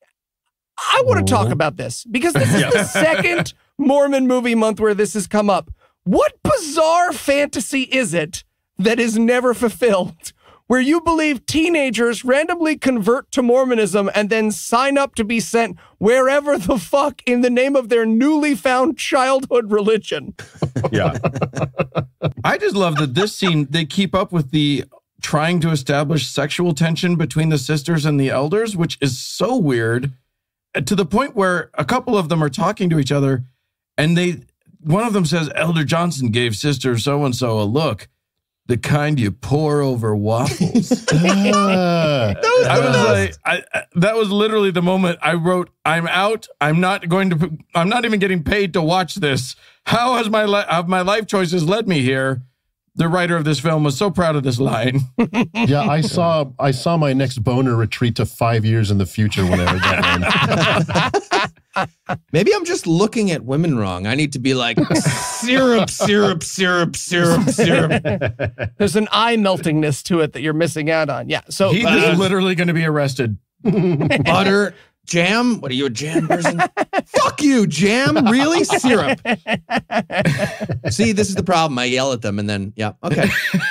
I want to talk about this because this is the second Mormon movie month where this has come up. What bizarre fantasy is it that is never fulfilled, where you believe teenagers randomly convert to Mormonism and then sign up to be sent wherever the fuck in the name of their newly found childhood religion? Yeah. I just love that this scene, they keep up with the trying to establish sexual tension between the sisters and the elders, which is so weird, to the point where a couple of them are talking to each other and one of them says, Elder Johnson gave Sister so-and-so a look. The kind you pour over waffles. I was like, that was literally the moment I wrote, I'm out. I'm not even getting paid to watch this. How has my life choices led me here? The writer of this film was so proud of this line. Yeah, I saw my next boner retreat to 5 years in the future when I heard that line. Maybe I'm just looking at women wrong. I need to be like, syrup, syrup, syrup, syrup, syrup. There's an eye meltingness to it that you're missing out on. Yeah. So Heath is literally going to be arrested. Butter, jam. What are you, a jam person? Fuck you, jam. Really? Syrup. See, this is the problem. I yell at them and then, yeah, okay.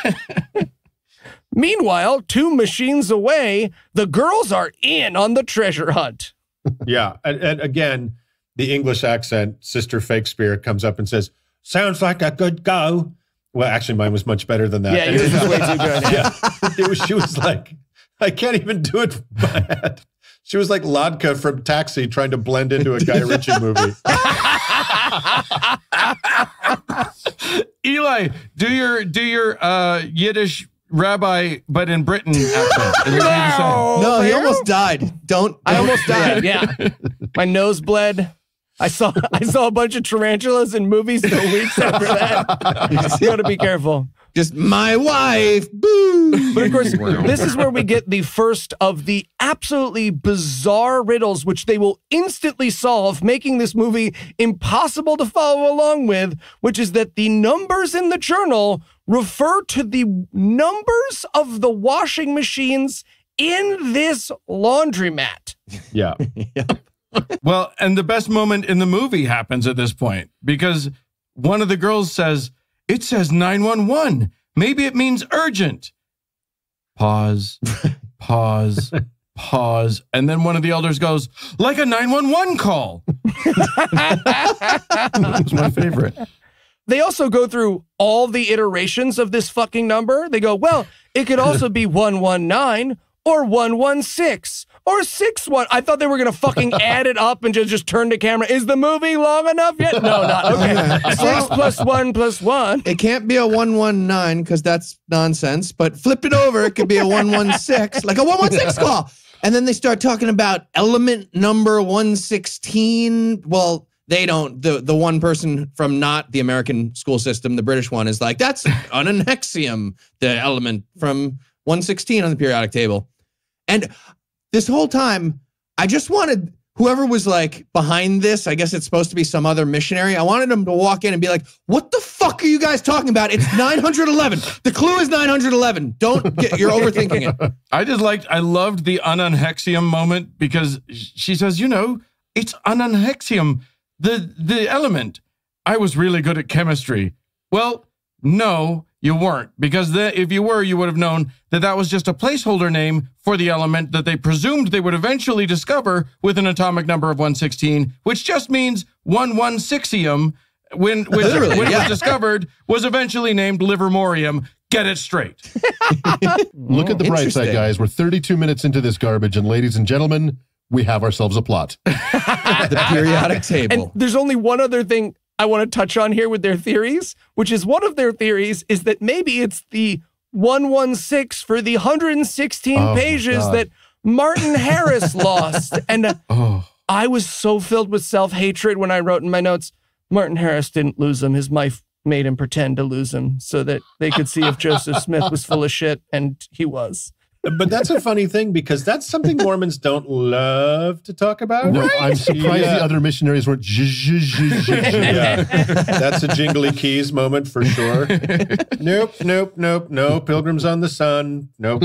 Meanwhile, 2 machines away, the girls are in on the treasure hunt. Yeah. And again, the English accent, Sister Fakespeare comes up and says, sounds like a good go. Well, actually, mine was much better than that. Yeah, yours was way too good. Yeah. She was like, I can't even do it with my head. She was like Ladka from Taxi trying to blend into a Guy Ritchie movie. Eli, do your Yiddish rabbi, but in Britain accent. No, he almost died. I almost died. Yeah, my nose bled. I saw a bunch of tarantulas in movies for weeks after that. You got to be careful. Just my wife. Boo. But of course, this is where we get the first of the absolutely bizarre riddles, which they will instantly solve, making this movie impossible to follow along with, which is that the numbers in the journal refer to the numbers of the washing machines in this laundromat. Yeah. Well, and the best moment in the movie happens at this point because one of the girls says, it says 911. Maybe it means urgent. Pause, pause, pause. And then one of the elders goes, like a 911 call. That was my favorite. They also go through all the iterations of this fucking number. They go, well, it could also be 119 or 116 or 61. I thought they were going to fucking add it up and just turn to camera. Is the movie long enough yet? No, not. Okay. 6 plus 1 plus 1. It can't be a 119 because that's nonsense, but flip it over. It could be a 116, like a 116 call. And then they start talking about element number 116. Well, they don't. The one person from not the American school system, the British one, is like, that's an anexium, the element from 116 on the periodic table. And this whole time, I just wanted whoever was like behind this, I guess it's supposed to be some other missionary. I wanted him to walk in and be like, what the fuck are you guys talking about? It's 911. The clue is 911. You're overthinking it. I loved the ununhexium moment because she says, it's ununhexium, the element. I was really good at chemistry. Well, no, you weren't, because if you were, you would have known that was just a placeholder name for the element that they presumed they would eventually discover with an atomic number of 116, which just means 116ium, which when it was discovered, was eventually named livermorium. Get it straight. Look at the bright side, guys. We're 32 minutes into this garbage, and ladies and gentlemen, we have ourselves a plot. The periodic table. And there's only one other thing I want to touch on here with their theories, which is one of their theories is that maybe it's the 116 for the 116 pages that Martin Harris lost. And I was so filled with self-hatred when I wrote in my notes, Martin Harris didn't lose them. His wife made him pretend to lose them so that they could see if Joseph Smith was full of shit, and he was. But that's a funny thing because that's something Mormons don't love to talk about. No, right? I'm surprised the other missionaries weren't. Yeah, that's a Jingly Keys moment for sure. Nope. No Pilgrims on the Sun. Nope.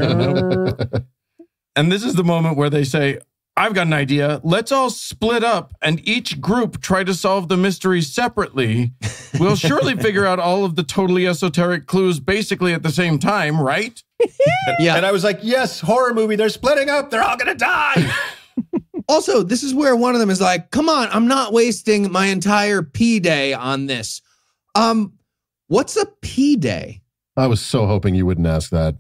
And this is the moment where they say, I've got an idea. Let's all split up and each group try to solve the mystery separately. We'll surely figure out all of the totally esoteric clues basically at the same time, right? Yeah. And I was like, yes, horror movie. They're splitting up. They're all going to die. Also, this is where one of them is like, come on, I'm not wasting my entire P day on this. What's a P day? I was so hoping you wouldn't ask that.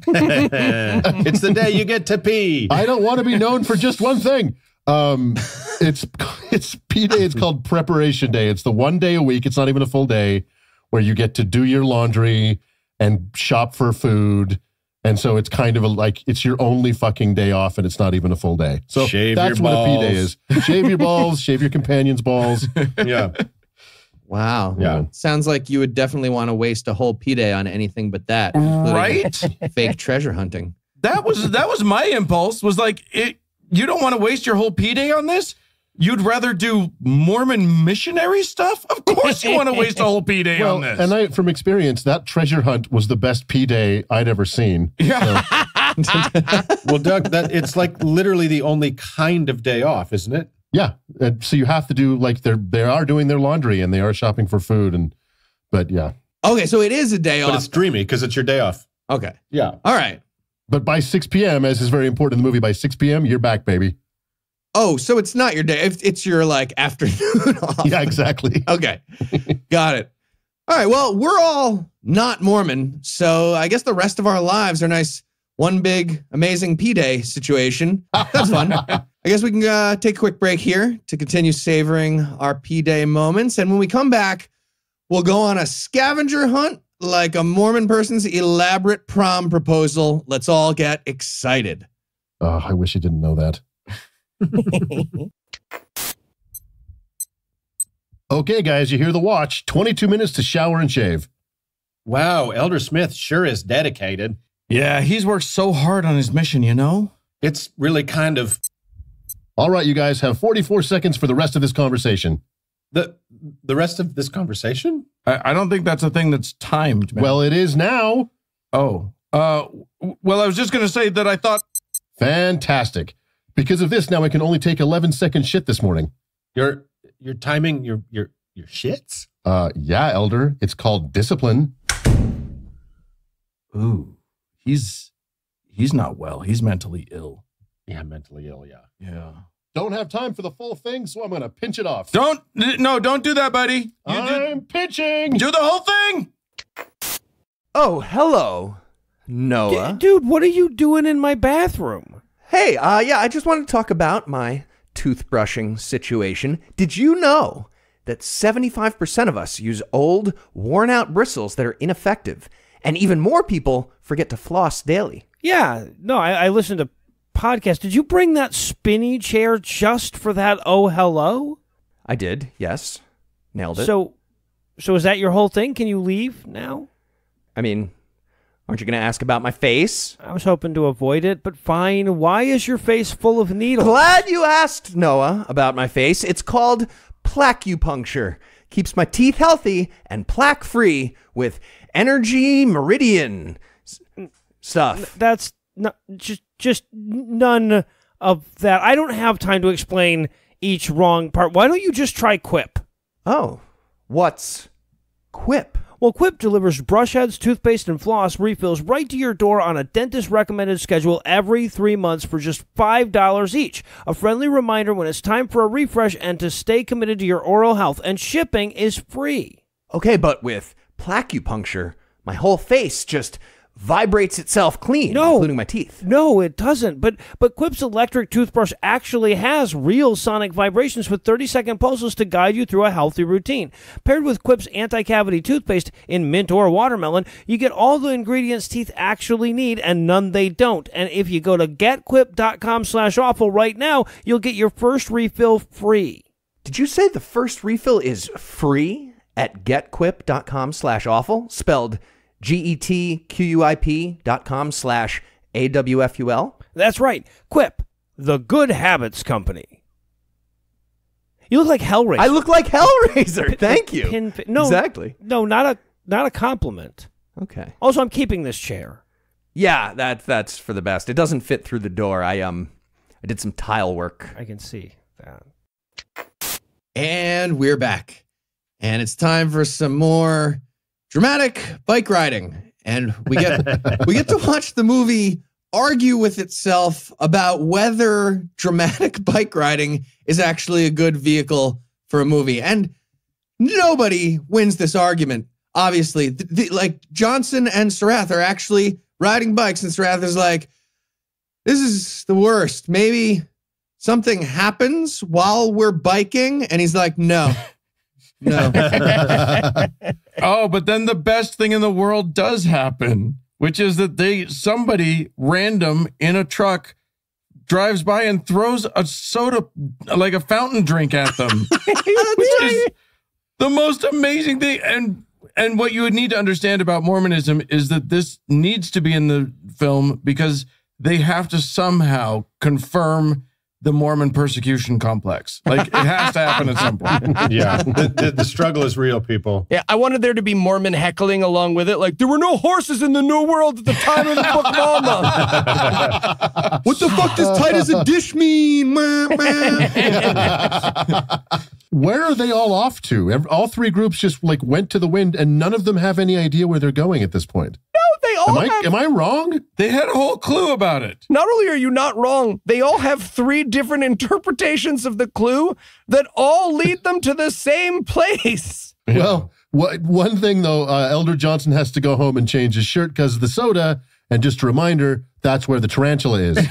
It's the day you get to pee. I don't want to be known for just one thing. It's P day. It's called preparation day. It's the one day a week. It's not even a full day where you get to do your laundry and shop for food. And so it's kind of it's your only fucking day off, and it's not even a full day. So that's what a P day is. Shave your balls, shave your companion's balls. Yeah. Wow. Yeah. Sounds like you would definitely want to waste a whole P day on anything but that. Right? Fake treasure hunting. That was my impulse, was like, you don't want to waste your whole P day on this? You'd rather do Mormon missionary stuff? Of course you want to waste a whole P day on this. And from experience, that treasure hunt was the best P day I'd ever seen. Yeah. Well, Doug, it's like literally the only kind of day off, isn't it? Yeah. So you have to do they are doing their laundry and they are shopping for food, but yeah. Okay, so it is a day off. But it's dreamy because it's your day off. Okay. Yeah. All right. But by 6 p.m., as is very important in the movie, by 6 p.m., you're back, baby. Oh, so it's not your day. It's your afternoon off. Yeah, exactly. Okay. Got it. All right. Well, we're all not Mormon, so I guess the rest of our lives are nice. One big, amazing P-Day situation. That's fun. I guess we can take a quick break here to continue savoring our P-Day moments. And when we come back, we'll go on a scavenger hunt like a Mormon person's elaborate prom proposal. Let's all get excited. Oh, I wish you didn't know that. Okay, guys, you hear the watch. 22 minutes to shower and shave. Wow, Elder Smith sure is dedicated. Yeah, he's worked so hard on his mission, It's really kind of... All right, you guys have 44 seconds for the rest of this conversation. The rest of this conversation? I don't think that's a thing that's timed, man. Well, it is now. Oh. Well, I was just going to say that I thought... Fantastic. Because of this, now I can only take 11-second shit this morning. You're timing your shits? Yeah, Elder. It's called discipline. Ooh. He's not well. He's mentally ill. Yeah, mentally ill, yeah. Yeah. Don't have time for the full thing, so I'm going to pinch it off. Don't do that, buddy. I'm pinching. Do the whole thing. Oh, hello, Noah. Dude, what are you doing in my bathroom? Hey, yeah, I just wanted to talk about my toothbrushing situation. Did you know that 75% of us use old, worn-out bristles that are ineffective, and even more people forget to floss daily? Yeah, no, I listened to podcasts. Did you bring that spinny chair just for that oh hello? I did, yes. Nailed it. So is that your whole thing? Can you leave now? I mean, Aren't you going to ask about my face? I was hoping to avoid it, but fine. Why is your face full of needles? Glad you asked, Noah, about my face. It's called placupuncture. Keeps my teeth healthy and plaque-free with Energy Meridian stuff. That's not just none of that. I don't have time to explain each wrong part. Why don't you just try Quip? Oh, what's Quip? Well, Quip delivers brush heads, toothpaste, and floss refills right to your door on a dentist-recommended schedule every 3 months for just $5 each. A friendly reminder when it's time for a refresh and to stay committed to your oral health. And shipping is free. Okay, but with placupuncture, my whole face just vibrates itself clean, including my teeth. No, it doesn't. But Quip's electric toothbrush actually has real sonic vibrations with 30-second pulses to guide you through a healthy routine. Paired with Quip's anti-cavity toothpaste in mint or watermelon, you get all the ingredients teeth actually need and none they don't. And if you go to getquip.com/awful right now, you'll get your first refill free. Did you say the first refill is free at getquip.com/awful? Spelled getquip.com/AWFUL? That's right. Quip, the good habits company. You look like Hellraiser. I look like Hellraiser. Thank you. No, exactly. No, not a compliment. Okay. Also, I'm keeping this chair. Yeah, that's for the best. It doesn't fit through the door. I did some tile work. I can see that. And we're back. And it's time for some more dramatic bike riding. And we get to watch the movie argue with itself about whether dramatic bike riding is actually a good vehicle for a movie. And nobody wins this argument. Obviously, like Johnson and Sarath are actually riding bikes, and Sarath is like, this is the worst. Maybe something happens while we're biking. And he's like, no. No. Oh, but then the best thing in the world does happen, which is that somebody random in a truck drives by and throws a soda, like a fountain drink at them. Which is the most amazing thing. And what you would need to understand about Mormonism is that this needs to be in the film because they have to somehow confirm the Mormon persecution complex. Like, it has to happen at some point. Yeah, the struggle is real, people. Yeah, I wanted there to be Mormon heckling along with it. Like, there were no horses in the New World at the time of the Book of Alma. What the fuck does tight as a dish mean? Where are they all off to? All three groups just like went to the wind, and none of them have any idea where they're going at this point. No, they all Am I wrong? They had a whole clue about it. Not only are you not wrong, they all have 3 different interpretations of the clue that all lead them to the same place. Well, one thing though, Elder Johnson has to go home and change his shirt because of the soda. And just a reminder, that's where the tarantula is.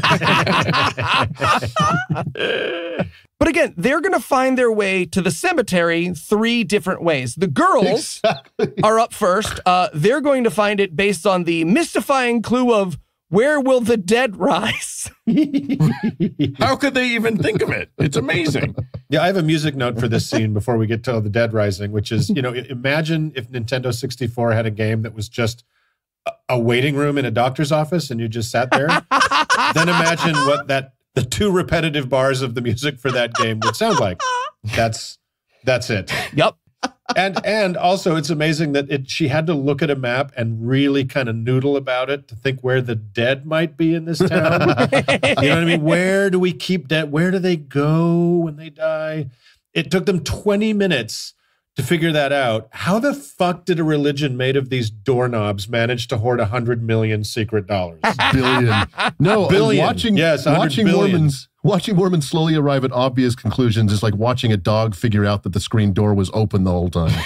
But again, they're going to find their way to the cemetery 3 different ways. The girls are up first. They're going to find it based on the mystifying clue of where will the dead rise? How could they even think of it? It's amazing. Yeah, I have a music note for this scene before we get to the dead rising, which is, imagine if Nintendo 64 had a game that was just a waiting room in a doctor's office and you just sat there. Then imagine what the 2 repetitive bars of the music for that game would sound like. That's it. Yep. And also it's amazing that she had to look at a map and really kind of noodle about it to think where the dead might be in this town. You know what I mean? Where do we keep dead? Where do they go when they die? It took them 20 minutes to figure that out. How the fuck did a religion made of these doorknobs manage to hoard 100 million secret dollars? Billion. No, billion. Watching billion. Mormons slowly arrive at obvious conclusions is like watching a dog figure out that the screen door was open the whole time.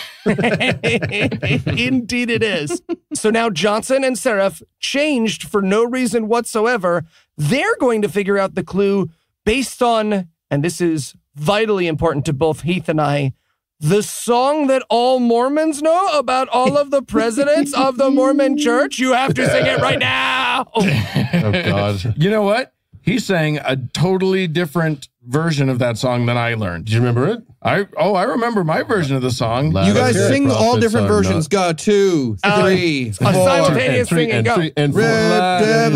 Indeed it is. So now Johnson and Seraph, changed for no reason whatsoever, they're going to figure out the clue based on, and this is vitally important to both Heath and I, the song that all Mormons know about all of the presidents of the Mormon church. You have to sing it right now. Oh, God. You know what? he sang a totally different version of that song than I learned. Do you remember it? I remember my version of the song. You guys sing all different versions. Go 2, 3, 4. Simultaneous singing. Go. And 4. Red,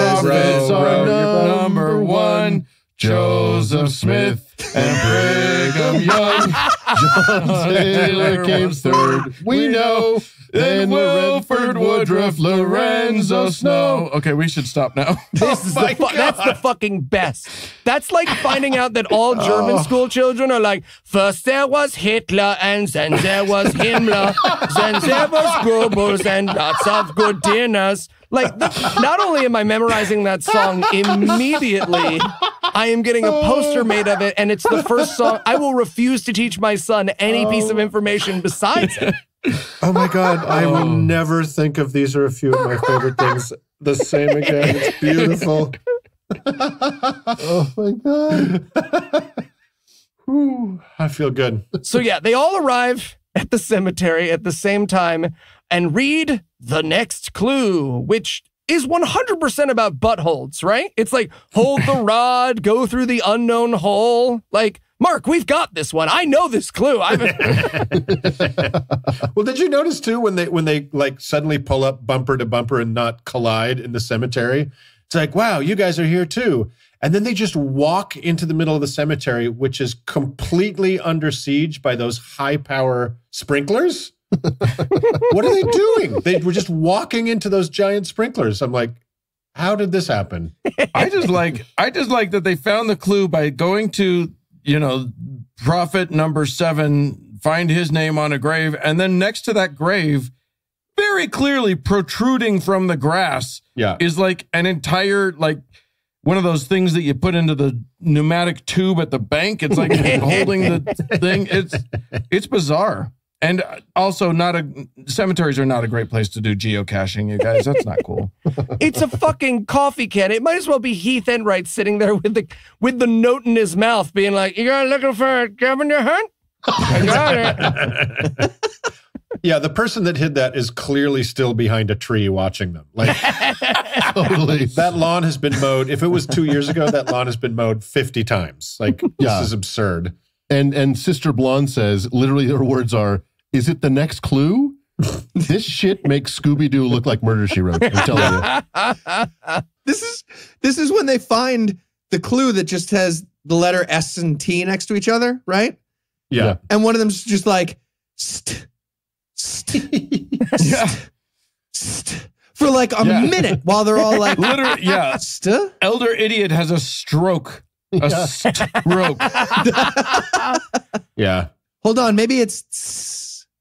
number 1. Joseph Smith and Brigham Young. John Taylor came third. We know. Then Wilford Woodruff, Lorenzo Snow. Okay, we should stop now. That's the fucking best. That's like finding out that all German school children are like, first there was Hitler, and then there was Himmler, then there was Goebbels, and lots of good dinners. Like, not only am I memorizing that song immediately, I am getting a poster made of it, and it's the first song. I will refuse to teach my son any piece of information besides it. Oh my God, I will never think of these are a few of my favorite things the same again. It's beautiful. Oh my God. Whew, I feel good. So yeah, they all arrive at the cemetery at the same time and read the next clue, which is 100% about buttholes, right? It's like, hold the rod, go through the unknown hole. Like, Mark, we've got this one. I know this clue. Well, did you notice too when they like suddenly pull up bumper to bumper and not collide in the cemetery? It's like, wow, you guys are here too. And then they just walk into the middle of the cemetery, which is completely under siege by those high power sprinklers. What are they doing? They were just walking into those giant sprinklers. I'm like, how did this happen? I just like that they found the clue by going to, prophet number 7, find his name on a grave, and then next to that grave, very clearly protruding from the grass, is like an entire, like, one of those things that you put into the pneumatic tube at the bank. It's like holding the thing. It's bizarre. And also cemeteries are not a great place to do geocaching, you guys. That's not cool. It's a fucking coffee can. It might as well be Heath Enright sitting there with the note in his mouth being like, you guys looking for a scavenger hunt? I got it. Yeah, the person that hid that is clearly still behind a tree watching them. Like, totally. That lawn has been mowed. If it was 2 years ago, that lawn has been mowed 50 times. Like, this is absurd. And Sister Blonde says, literally her words are, is it the next clue? This shit makes Scooby-Doo look like Murder, She Wrote. I'm telling you. This is when they find the clue that just has the letter S and T next to each other, right? Yeah. And one of them's just like, for like a minute while they're all like, literally, Elder Idiot has a stroke. A stroke. Yeah. Hold on, maybe it's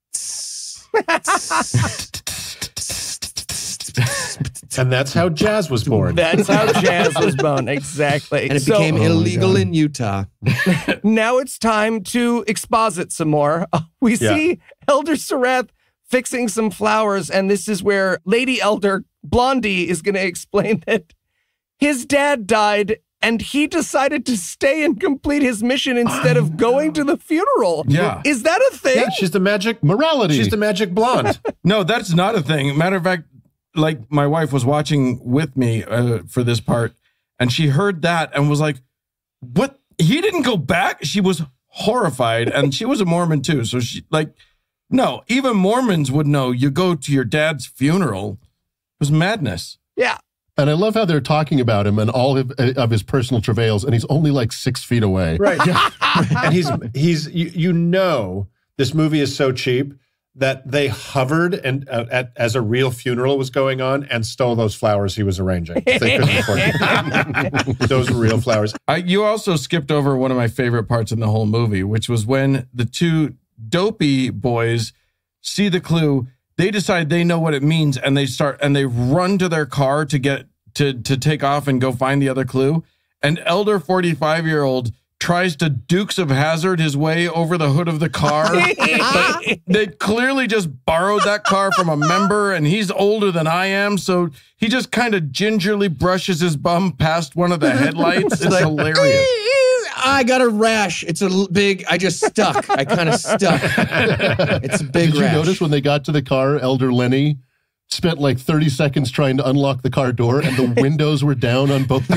and that's how jazz was born. That's how jazz was born, exactly. And it became illegal in Utah. Now it's time to exposit some more. We see Elder Sarath fixing some flowers, and this is where Lady Elder Blondie is going to explain that his dad died and he decided to stay and complete his mission instead of going to the funeral. Yeah. Is that a thing? Yeah, she's the magic morality. She's the magic blonde. No, that's not a thing. Matter of fact, like, my wife was watching with me for this part, and she heard that and was like, what? He didn't go back? She was horrified, and she was a Mormon too. So she, like, no, even Mormons would know you go to your dad's funeral. It was madness. Yeah. And I love how they're talking about him and all of his personal travails, and he's only like 6 feet away. Right. And he's this movie is so cheap that they hovered and as a real funeral was going on and stole those flowers he was arranging. They couldn't afford it. Those were real flowers. You also skipped over one of my favorite parts in the whole movie, which was when the 2 dopey boys see the clue. They decide they know what it means, and they run to their car to get to take off and go find the other clue. And Elder 45-year-old tries to Dukes of Hazzard his way over the hood of the car. But they clearly just borrowed that car from a member, and he's older than I am, so he just kind of gingerly brushes his bum past one of the headlights. It's hilarious. I got a rash. It's I just stuck. I kind of stuck. It's a big rash. Did you notice when they got to the car, Elder Lenny spent like 30 seconds trying to unlock the car door and the windows were down on both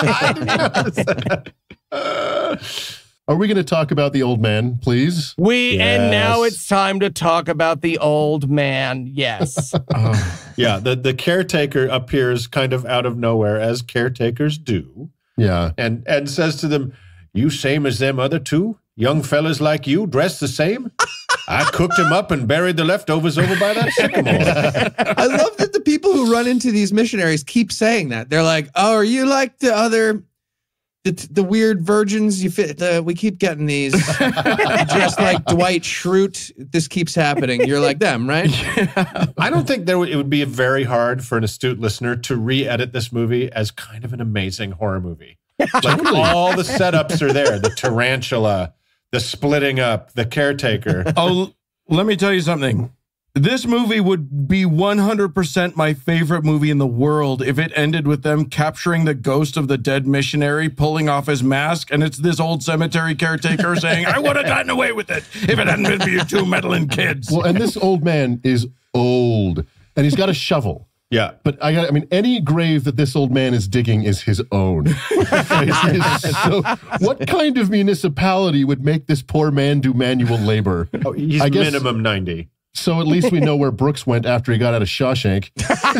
doors. Are we going to talk about the old man, please? And now it's time to talk about the old man. Yes. Yeah, the caretaker appears kind of out of nowhere, as caretakers do. Yeah. And says to them, "You same as them other two? Young fellas like you, dressed the same? I cooked him up and buried the leftovers over by that sycamore." I love that the people who run into these missionaries keep saying that. They're like, "Oh, are you like the other, the weird virgins? You fit. We keep getting these, just like Dwight Schrute. This keeps happening. You're like them, right?" Yeah. I don't think it would be very hard for an astute listener to re-edit this movie as kind of an amazing horror movie. Like all the setups are there. The tarantula, the splitting up, the caretaker. Oh, let me tell you something. This movie would be 100% my favorite movie in the world if it ended with them capturing the ghost of the dead missionary, pulling off his mask, and it's this old cemetery caretaker saying, "I would have gotten away with it if it hadn't been for you two meddling kids." Well, and this old man is old, and he's got a shovel. Yeah. But I mean, any grave that this old man is digging is his own. So what kind of municipality would make this poor man do manual labor? Oh, he's minimum 90. So at least we know where Brooks went after he got out of Shawshank.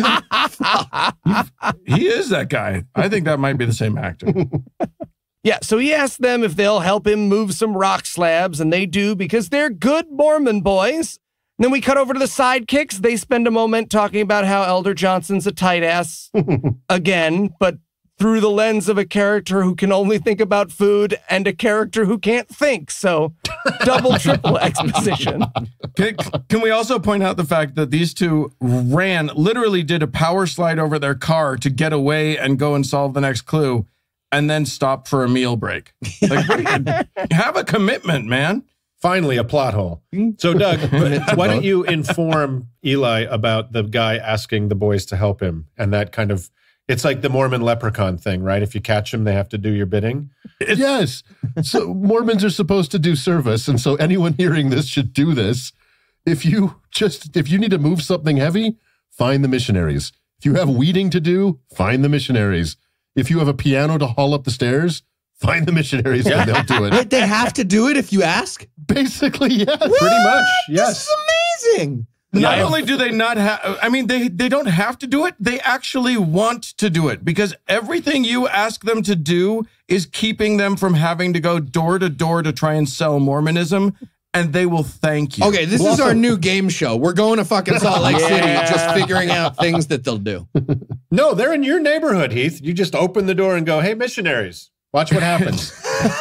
He is that guy. I think that might be the same actor. Yeah, so he asked them if they'll help him move some rock slabs, and they do because they're good Mormon boys. And then we cut over to the sidekicks. They spend a moment talking about how Elder Johnson's a tight ass again, but through the lens of a character who can only think about food and a character who can't think. So double, triple exposition. Can we also point out the fact that these two literally did a power slide over their car to get away and go and solve the next clue, and then stop for a meal break? Like, have a commitment, man. Finally, a plot hole. So, Doug, why don't you inform Eli about the guy asking the boys to help him? And that kind of, it's like the Mormon leprechaun thing, right? If you catch them, they have to do your bidding. Yes. So Mormons are supposed to do service. And so anyone hearing this should do this. If you need to move something heavy, find the missionaries. If you have weeding to do, find the missionaries. If you have a piano to haul up the stairs, find the missionaries and they'll do it. Wait, they have to do it if you ask? Basically, yes. What? Pretty much, yes. This is amazing. Not only do they not have, I mean, they don't have to do it. They actually want to do it because everything you ask them to do is keeping them from having to go door to door to try and sell Mormonism, and they will thank you. Okay, this is our new game show. We're going to fucking Salt Lake City, just figuring out things that they'll do. No, they're in your neighborhood, Heath. You just open the door and go, "Hey, missionaries, watch what happens."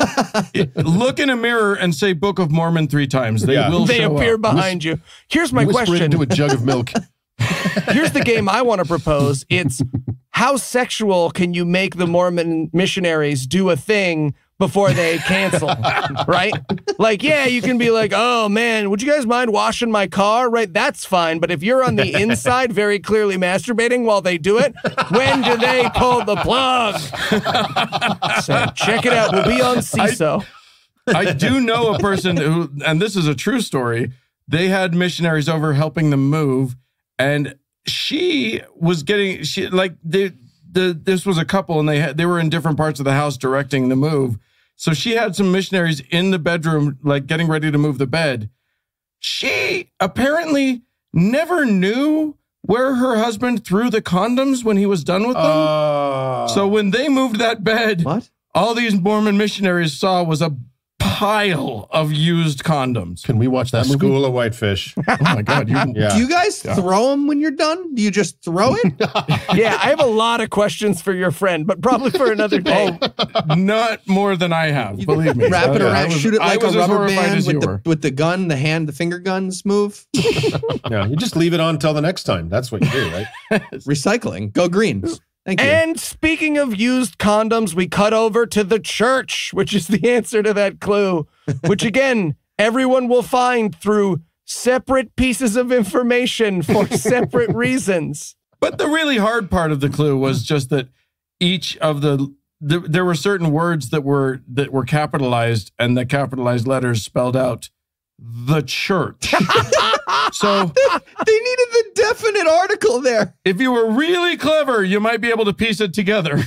Look in a mirror and say Book of Mormon 3 times. They will They show appear up. behind you. Here's my Whisper question. into a jug of milk. Here's the game I want to propose. It's how sexual can you make the Mormon missionaries do a thing before they cancel, right? Like, yeah, you can be like, "Oh, man, would you guys mind washing my car?" Right? That's fine. But if you're on the inside very clearly masturbating while they do it, when do they pull the plug? So check it out. We'll be on CISO. I do know a person who, and this is a true story, they had missionaries over helping them move, and she was getting, this was a couple, and they were in different parts of the house directing the move. So she had some missionaries in the bedroom, like getting ready to move the bed. She apparently never knew where her husband threw the condoms when he was done with them. So when they moved that bed, all these Mormon missionaries saw was a pile of used condoms. Can we watch that movie? School of Whitefish. Oh my God. Do you guys throw them when you're done? Do you just throw it? Yeah, I have a lot of questions for your friend, but probably for another day. Not more than I have, believe me. Wrap it around, shoot it like a rubber band with with the gun, the finger guns move. Yeah, you just leave it on until the next time. That's what you do, right? Recycling. Go green. Thank you. And speaking of used condoms, we cut over to the church, which is the answer to that clue, which again, everyone will find through separate pieces of information for separate reasons. But the really hard part of the clue was just that each of there were certain words that were capitalized, and the capitalized letters spelled out the church. So They needed the definite article there. if you were really clever, you might be able to piece it together.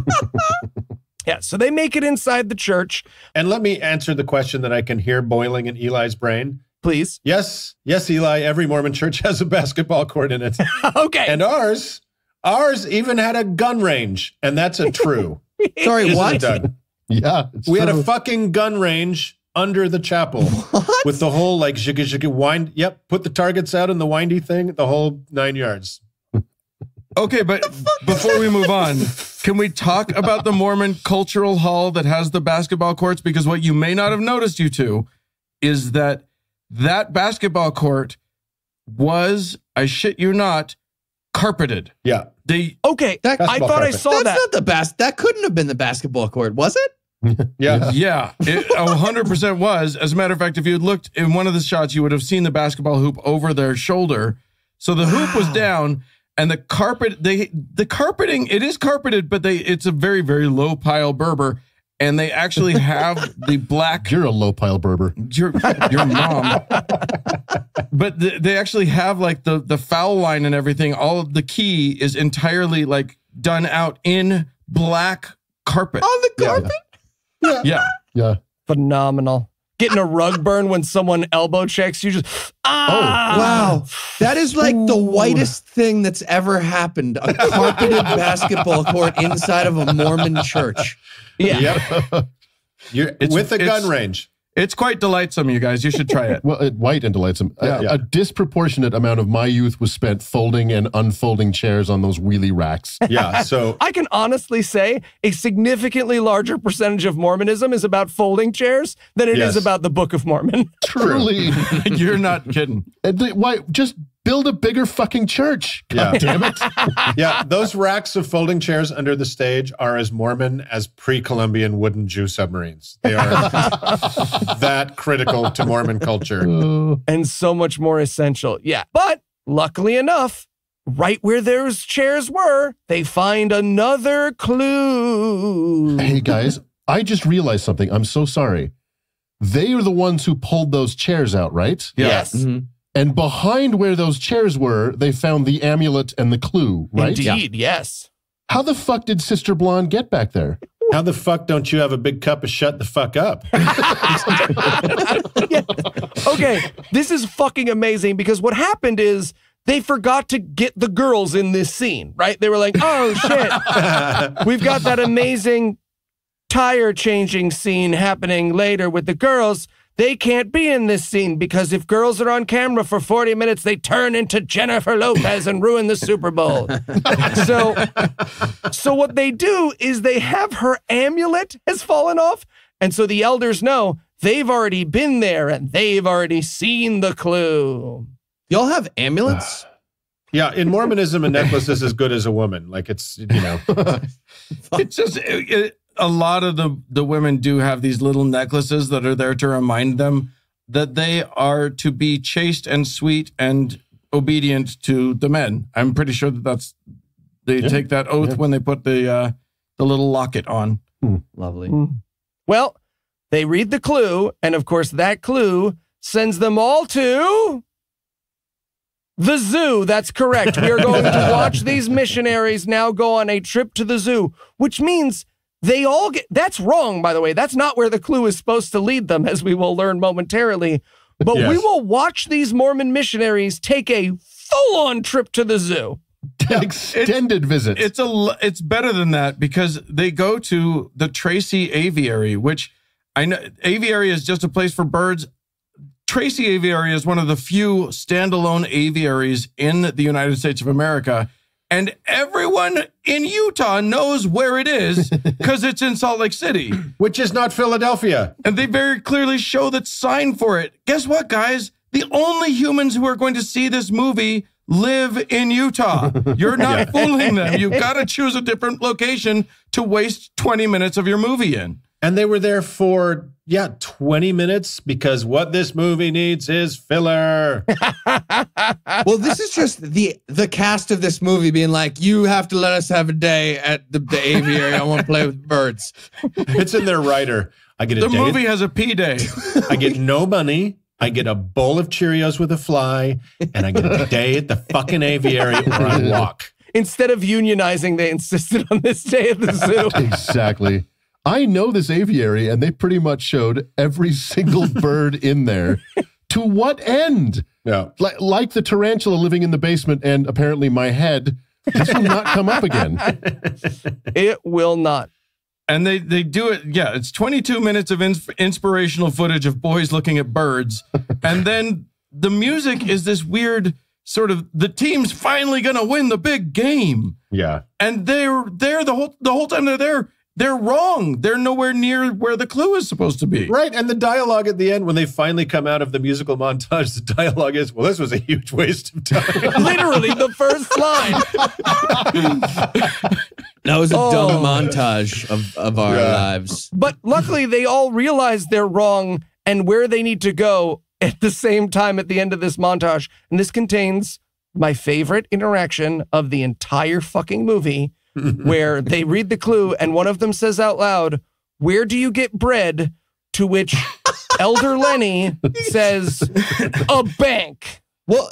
Yeah, so they make it inside the church. And let me answer the question that I can hear boiling in Eli's brain. Please. Yes, Eli, every Mormon church has a basketball court in it. Okay. And ours even had a gun range. And that's a true. Sorry, Isn't what? it, Doug? Yeah. It's We had true. a fucking gun range under the chapel with the whole like jigga wind. Yep. Put the targets out in the windy thing, the whole 9 yards. Okay, but before we move on, can we talk about the Mormon Cultural Hall that has the basketball courts? Because what you may not have noticed, you two, is that basketball court was, I shit you not, carpeted. Yeah. Okay, I Basketball thought I carpet. saw That's that. not the best. That couldn't have been the basketball court, was it? Yeah. Yeah, it 100% was. As a matter of fact, if you had looked in one of the shots, you would have seen the basketball hoop over their shoulder. So the hoop was down, and the carpeting, it is carpeted, but it's a very, very low pile Berber. And they actually have the black. You're a low pile Berber. Your mom. But they actually have like the foul line and everything. All of the key is entirely like done out in black carpet. On the carpet? Yeah. Yeah. Phenomenal. Getting a rug burn when someone elbow checks you, just Wow. That is like the whitest thing that's ever happened. A carpeted basketball court inside of a Mormon church. yeah. You're It's- with a gun it's- range. It's quite delightsome, you guys. You should try it. Well, white and delightsome. Yeah. A disproportionate amount of my youth was spent folding and unfolding chairs on those wheelie racks. Yeah. So I can honestly say a significantly larger percentage of Mormonism is about folding chairs than it is Yes. about the Book of Mormon. Truly. You're not kidding. Why? Just build a bigger fucking church. God Yeah. damn it. yeah, those racks of folding chairs under the stage are as Mormon as pre-Columbian wooden Jew submarines. They are that critical to Mormon culture. And so much more essential. Yeah. But luckily enough, right where those chairs were, they find another clue. Hey, guys, I just realized something. I'm so sorry. They are the ones who pulled those chairs out, right? Yes. Mhm. And behind where those chairs were, they found the amulet and the clue, right? Indeed, yes. How the fuck did Sister Blonde get back there? How the fuck don't you have a big cup of shut the fuck up? Okay, this is fucking amazing because what happened is they forgot to get the girls in this scene, right? They were like, oh shit, we've got that amazing tire changing scene happening later with the girls. They can't be in this scene because if girls are on camera for 40 minutes, they turn into Jennifer Lopez and ruin the Super Bowl. So what they do is they have her amulet has fallen off. And so the elders know they've already been there and they've already seen the clue. Y'all have amulets? Yeah, in Mormonism, a necklace is as good as a woman. Like it's, you know. It's just a lot of the women do have these little necklaces that are there to remind them that they are to be chaste and sweet and obedient to the men. I'm pretty sure they take that oath when they put the little locket on. Lovely. Well, they read the clue, and of course that clue sends them all to the zoo. That's correct. We are going to watch these missionaries now go on a trip to the zoo, which means they all get, that's wrong, by the way. That's not where the clue is supposed to lead them, as we will learn momentarily. But Yes. we will watch these Mormon missionaries take a full-on trip to the zoo. Extended visit. It's better than that because they go to the Tracy Aviary, which I know aviary is just a place for birds. Tracy Aviary is one of the few standalone aviaries in the United States of America. And everyone in Utah knows where it is because it's in Salt Lake City. Which is not Philadelphia. And they very clearly show that sign for it. Guess what, guys? The only humans who are going to see this movie live in Utah. You're not fooling them. You've got to choose a different location to waste 20 minutes of your movie in. And they were there for, 20 minutes because what this movie needs is filler. Well, this is just the cast of this movie being like, you have to let us have a day at the aviary. I want to play with birds. It's in their writer. I get a The day. movie has a P day. I get no money. I get a bowl of Cheerios with a fly, and I get a day at the fucking aviary or I walk. Instead of unionizing, they insisted on this day at the zoo. Exactly. I know this aviary, and they pretty much showed every single bird in there. To what end? Yeah. Like the tarantula living in the basement and apparently my head, this will not come up again. It will not. And they do it. Yeah, it's 22 minutes of inspirational footage of boys looking at birds. And then the music is this weird sort of, the team's finally going to win the big game. Yeah. And they're there the whole time they're there. They're wrong. They're nowhere near where the clue is supposed to be. Right. And the dialogue at the end, when they finally come out of the musical montage, the dialogue is, well, this was a huge waste of time. Literally the first line. That was a dumb montage of our lives. But luckily, they all realize they're wrong and where they need to go at the same time at the end of this montage. And this contains my favorite interaction of the entire fucking movie, where they read the clue and one of them says out loud, "Where do you get bread?" To which Elder Lenny says, "A bank." Well,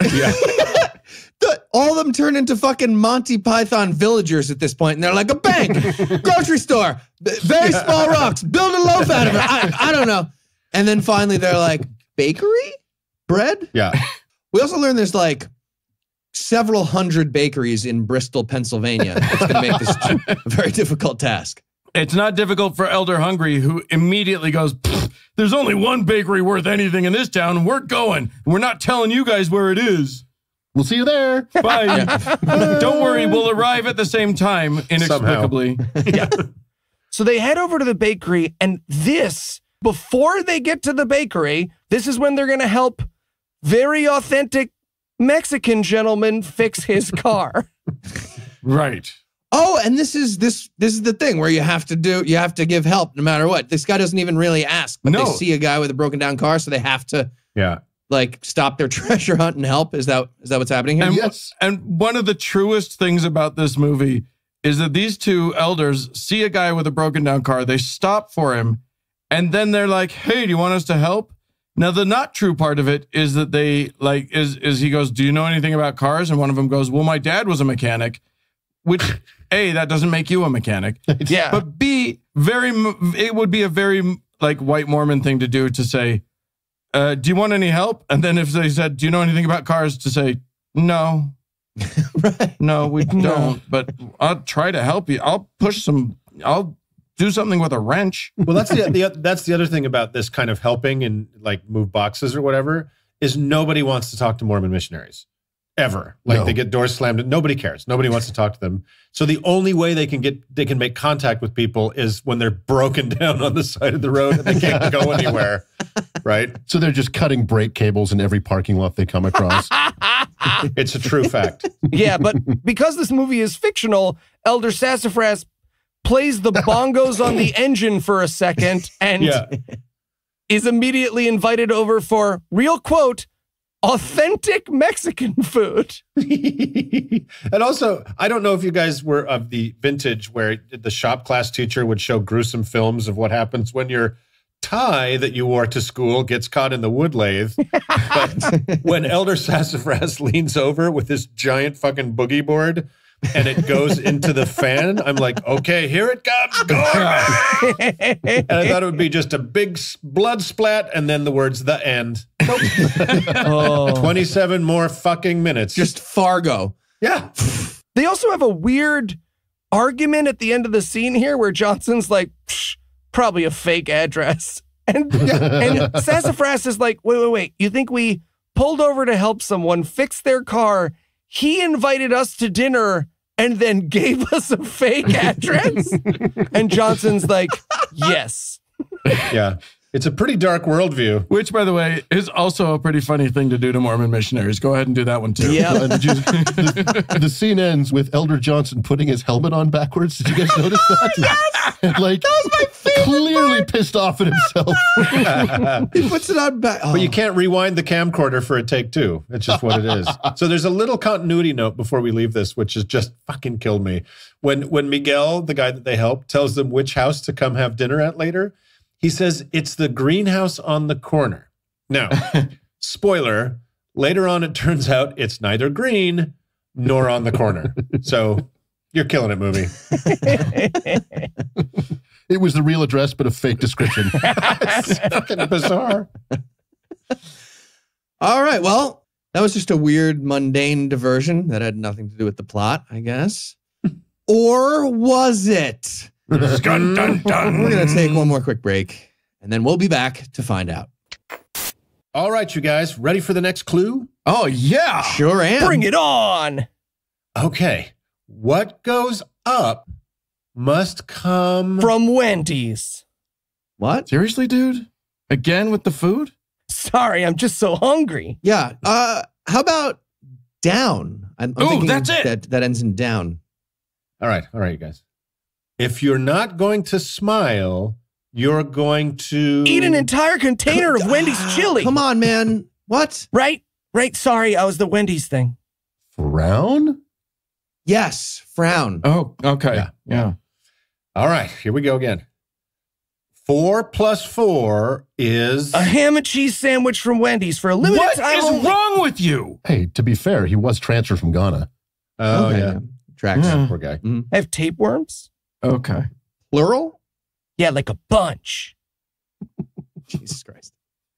all of them turn into fucking Monty Python villagers at this point, and they're like, a bank, grocery store, very small rocks, build a loaf out of it. I don't know. And then finally they're like, bakery? Bread? Yeah. We also learned there's like several hundred bakeries in Bristol, Pennsylvania. It's going to make this a very difficult task. It's not difficult for Elder Hungry, who immediately goes, "There's only one bakery worth anything in this town, and we're going. We're not telling you guys where it is. We'll see you there. Bye." Don't worry, we'll arrive at the same time, inexplicably. Yeah. So they head over to the bakery, and before they get to the bakery, this is when they're going to help very authentic Mexican gentleman fix his car. Right. Oh, and this is the thing where you have to give help no matter what. This guy doesn't even really ask, but they see a guy with a broken down car, so they have to like stop their treasure hunt and help. Is that what's happening here? And, Yes. and one of the truest things about this movie is that these two elders see a guy with a broken down car, they stop for him, and then they're like, "Hey, do you want us to help?" Now, the not true part of it is that they is he goes, "Do you know anything about cars?" And one of them goes, "Well, my dad was a mechanic," which A, that doesn't make you a mechanic. Yeah. But B, it would be a very like white Mormon thing to do, to say, "Do you want any help?" And then if they said, "Do you know anything about cars?" to say, "No, Right. no, we don't, but I'll try to help you. I'll do something with a wrench." Well, that's the other thing about this kind of helping and like move boxes or whatever, is nobody wants to talk to Mormon missionaries ever. Like they get doors slammed and nobody cares. Nobody wants to talk to them. So the only way they can make contact with people is when they're broken down on the side of the road and they can't go anywhere. Right? So they're just cutting brake cables in every parking lot they come across. It's a true fact. Yeah, but because this movie is fictional, Elder Sassafras plays the bongos on the engine for a second and is immediately invited over for, real quote, authentic Mexican food. And also, I don't know if you guys were of the vintage where the shop class teacher would show gruesome films of what happens when your tie that you wore to school gets caught in the wood lathe. But when Elder Sassafras leans over with his giant fucking boogie board and it goes into the fan, I'm like, okay, here it comes. Go. And I thought it would be just a big blood splat and then the words, "the end." Nope. 27 more fucking minutes. Just Fargo. Yeah. They also have a weird argument at the end of the scene here where Johnson's like, probably a fake address. And Sassafras is like, wait. You think we pulled over to help someone fix their car? He invited us to dinner and then gave us a fake address? And Johnson's like, yes. Yeah. It's a pretty dark worldview. Which, by the way, is also a pretty funny thing to do to Mormon missionaries. Go ahead and do that one, too. Yeah. The scene ends with Elder Johnson putting his helmet on backwards. Did you guys notice that? Yes! And like, That was my favorite clearly part. pissed off at himself. He puts it on back. But you can't rewind the camcorder for a take two. It's just what it is. So there's a little continuity note before we leave this, which has just fucking killed me. When Miguel, the guy that they help, tells them which house to come have dinner at later, he says, it's the greenhouse on the corner. Now, spoiler, later on it turns out it's neither green nor on the corner. So you're killing it, movie. It was the real address, but a fake description. It's fucking bizarre. All right. Well, that was just a weird, mundane diversion that had nothing to do with the plot, I guess. Or was it? Dun, dun, dun. We're going to take one more quick break, and then we'll be back to find out. All right, you guys, ready for the next clue? Oh, yeah. Sure am. Bring it on. Okay. What goes up must come From Wendy's. What? Seriously, dude? Again with the food? Sorry, I'm just so hungry. Yeah. How about down? I'm thinking that's it. That ends in down. All right, you guys. If you're not going to smile, you're going to Eat an entire container of Wendy's chili. Come on, man. What? Right. Sorry, I was the Wendy's thing. Frown? Yes. Frown. Oh, okay. Yeah. All right, here we go again. 4 plus 4 is A ham and cheese sandwich from Wendy's for a limited What time is only. wrong with you? Hey, to be fair, he was transferred from Ghana. Oh Okay. yeah, Tracks. Yeah. poor guy. I have tapeworms? Okay. Plural? Yeah, like a bunch. Jesus Christ.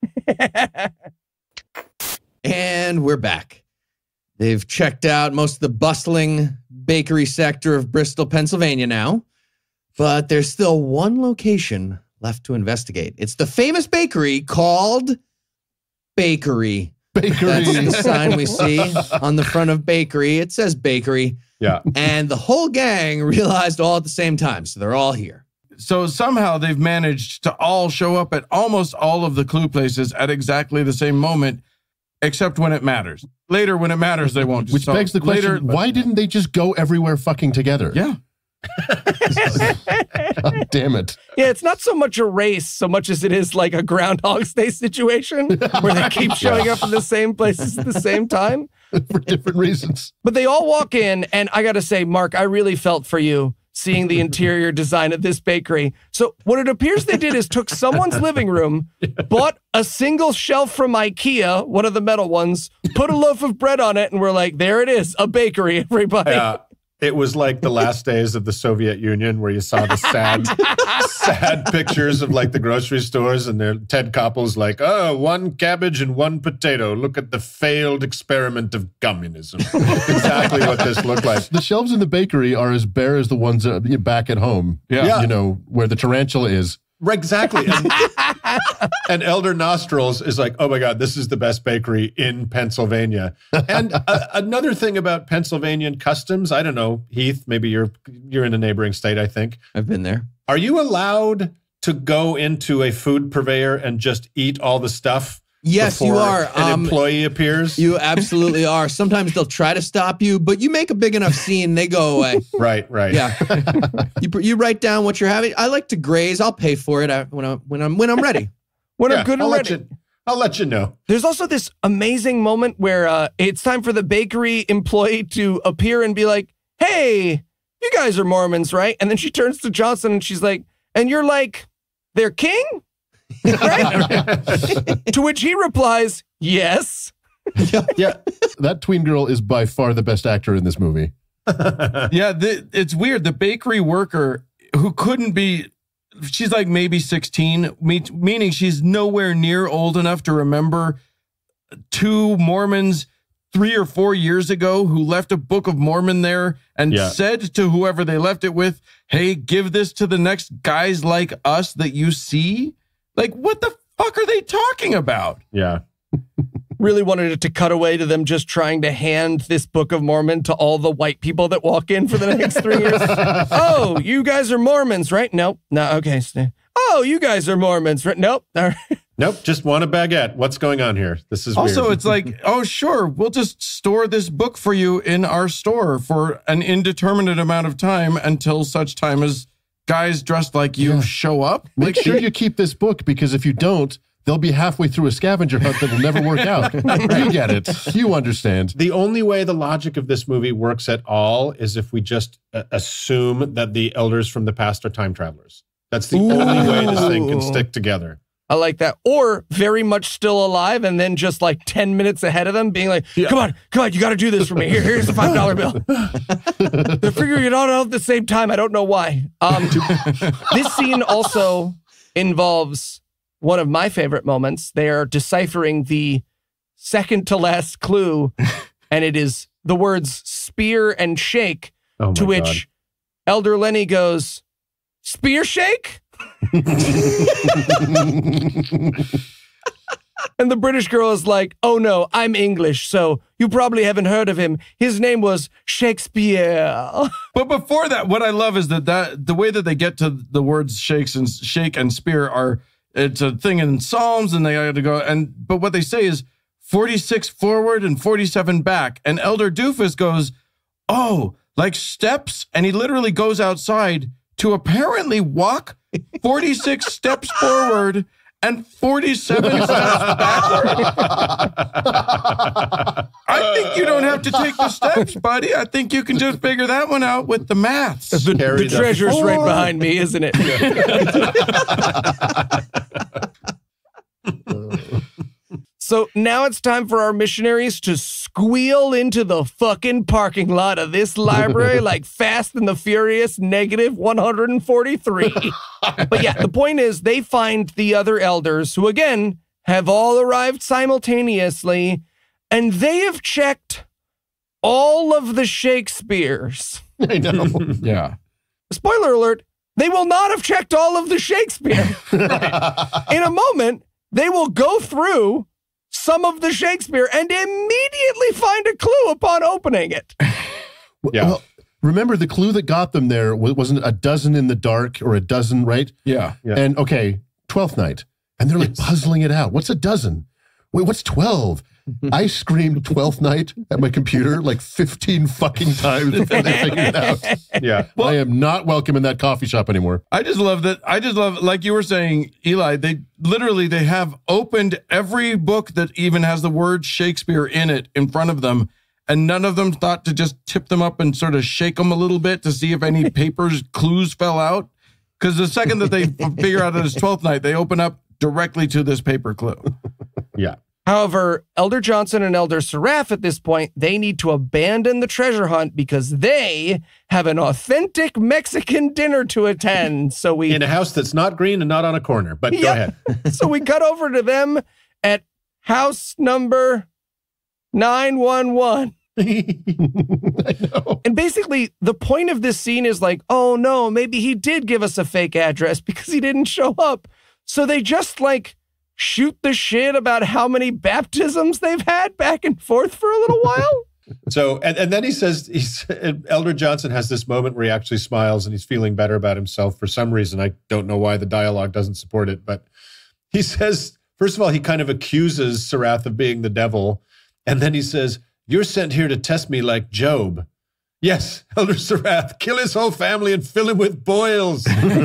And we're back. They've checked out most of the bustling bakery sector of Bristol, Pennsylvania now, but there's still one location left to investigate. It's the famous bakery called Bakery. That's the sign we see on the front of Bakery. It says Bakery. Yeah. And the whole gang realized all at the same time, so they're all here. So somehow they've managed to all show up at almost all of the clue places at exactly the same moment, except when it matters. Later, when it matters, they won't. Which begs the question, why didn't they just go everywhere fucking together? Yeah. God damn it. Yeah, it's not so much a race so much as it is like a Groundhog's Day situation where they keep showing up in the same places at the same time. For different reasons. But they all walk in, and I got to say, Mark, I really felt for you seeing the interior design of this bakery. So what it appears they did is took someone's living room, bought a single shelf from IKEA, one of the metal ones, put a loaf of bread on it, and we're like, there it is, a bakery, everybody. Yeah. It was like the last days of the Soviet Union where you saw the sad pictures of like the grocery stores and Ted Koppel's like, oh, 1 cabbage and 1 potato. Look at the failed experiment of communism. Exactly what this looked like. The shelves in the bakery are as bare as the ones back at home. Yeah. You know, where the tarantula is. Right, exactly. And Elder Nostrils is like, oh my God, this is the best bakery in Pennsylvania. And another thing about Pennsylvanian customs, I don't know, Heath, maybe you're in a neighboring state, I think. I've been there. Are you allowed to go into a food purveyor and just eat all the stuff? Yes, you before are. An employee appears? You absolutely are. Sometimes they'll try to stop you, but you make a big enough scene, they go away. Right. Yeah. You write down what you're having. I like to graze. I'll pay for it when I'm ready. When I'm good and ready. I'll let you know. There's also this amazing moment where it's time for the bakery employee to appear and be like, hey, you guys are Mormons, right? And then she turns to Johnson and she's like, and you're like, their king? Right? To which he replies, yes. Yeah. That tween girl is by far the best actor in this movie. Yeah, it's weird. The bakery worker who couldn't be, she's like maybe 16, meaning she's nowhere near old enough to remember 2 Mormons 3 or 4 years ago who left a Book of Mormon there and said to whoever they left it with, hey, give this to the next guys like us that you see. Like, what the fuck are they talking about? Yeah. Really wanted it to cut away to them just trying to hand this Book of Mormon to all the white people that walk in for the next 3 years. Oh, you guys are Mormons, right? Nope. No, okay. Oh, you guys are Mormons, right? Nope. All right. Nope. Just want a baguette. What's going on here? This is also, weird. It's like, oh, sure, we'll just store this book for you in our store for an indeterminate amount of time until such time as guys dressed like you show up. Make sure you keep this book, because if you don't, they'll be halfway through a scavenger hunt that will never work out. You get it. You understand. The only way the logic of this movie works at all is if we just assume that the elders from the past are time travelers. That's the only way this thing can stick together. I like that. Or very much still alive and then just like 10 minutes ahead of them being like, come on, you got to do this for me. Here's the $5 bill. They're figuring it all out at the same time. I don't know why. This scene also involves one of my favorite moments. They are deciphering the second to last clue, and it is the words spear and shake, to which Elder Lenny goes, spear shake? And the British girl is like, oh no, I'm English, so you probably haven't heard of him. His name was Shakespeare. But before that, what I love is that the way that they get to the words shake and spear are, it's a thing in Psalms, and they had to go, but what they say is 46 forward and 47 back. And Elder Doofus goes, oh, like steps? And he literally goes outside to apparently walk 46 steps forward and 47 steps backward. I think you don't have to take the steps, buddy. I think you can just figure that one out with the maths. The treasure's right behind me, isn't it? So now it's time for our missionaries to squeal into the fucking parking lot of this library like Fast and the Furious -143. But yeah, the point is they find the other elders who, again, have all arrived simultaneously, and they have checked all of the Shakespeares. I know. Yeah. Spoiler alert, they will not have checked all of the Shakespeare. In a moment, they will go through some of the Shakespeare and immediately find a clue upon opening it. Yeah. Well, remember the clue that got them there wasn't a dozen in the dark or a dozen, right? Yeah. And okay, 12th night. And they're like puzzling it out. What's a dozen? Wait, what's 12? I screamed 12th night at my computer like 15 fucking times before they figured it out. Yeah. Well, I am not welcome in that coffee shop anymore. I just love that. Like you were saying, Eli, they have opened every book that even has the word Shakespeare in it in front of them. And none of them thought to just tip them up and sort of shake them a little bit to see if any papers clues fell out. Because the second that they figure out it is 12th night, they open up directly to this paper clue. Yeah. However, Elder Johnson and Elder Seraph at this point, they need to abandon the treasure hunt because they have an authentic Mexican dinner to attend. So we in a house that's not green and not on a corner, but go ahead. So we cut over to them at house number 911. I know. And basically, the point of this scene is like, oh no, maybe he did give us a fake address because he didn't show up. So they just like shoot the shit about how many baptisms they've had back and forth for a little while. So, and then he says, Elder Johnson has this moment where he actually smiles and he's feeling better about himself for some reason. I don't know why the dialogue doesn't support it, but he says, first of all, he kind of accuses Sarath of being the devil. And then he says, you're sent here to test me like Job. Yes, Elder Sarath, kill his whole family and fill him with boils.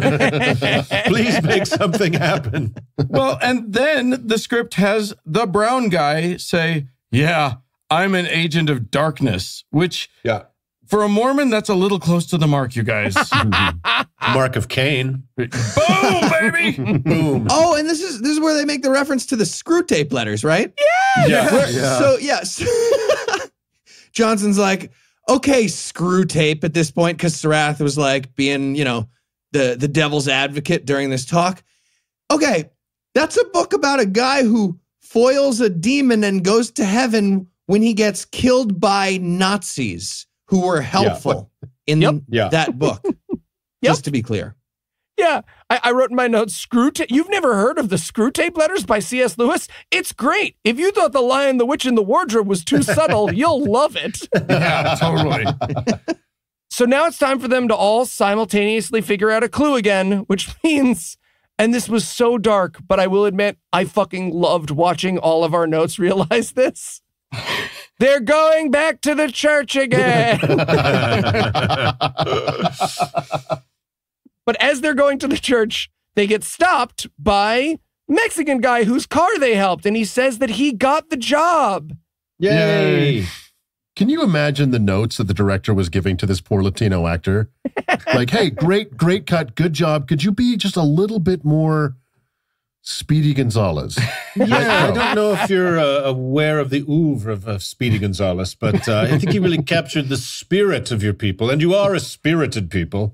Please make something happen. Well, and then the script has the brown guy say, yeah, I'm an agent of darkness, which for a Mormon, that's a little close to the mark, you guys. Mark of Cain. Boom, baby. Boom. Oh, and this is where they make the reference to the screw tape letters, right? Yeah. So, yes. Johnson's like, okay, screw tape at this point, because Sarath was like being, the devil's advocate during this talk. Okay, that's a book about a guy who foils a demon and goes to heaven when he gets killed by Nazis who were helpful in that book. Just to be clear. Yeah, I wrote in my notes, screw tape. You've never heard of the Screw Tape Letters by C.S. Lewis? It's great. If you thought The Lion, the Witch, and the Wardrobe was too subtle, you'll love it. Yeah, totally. So now it's time for them to all simultaneously figure out a clue again, which means, and this was so dark, but I will admit, I fucking loved watching all of our notes realize this. They're going back to the church again. But as they're going to the church, they get stopped by Mexican guy whose car they helped, and he says that he got the job. Yay. Can you imagine the notes that the director was giving to this poor Latino actor? Like, hey, great cut, good job. Could you be just a little bit more Speedy Gonzalez. I don't know if you're aware of the oeuvre of Speedy Gonzalez, but I think he really captured the spirit of your people, and you are a spirited people.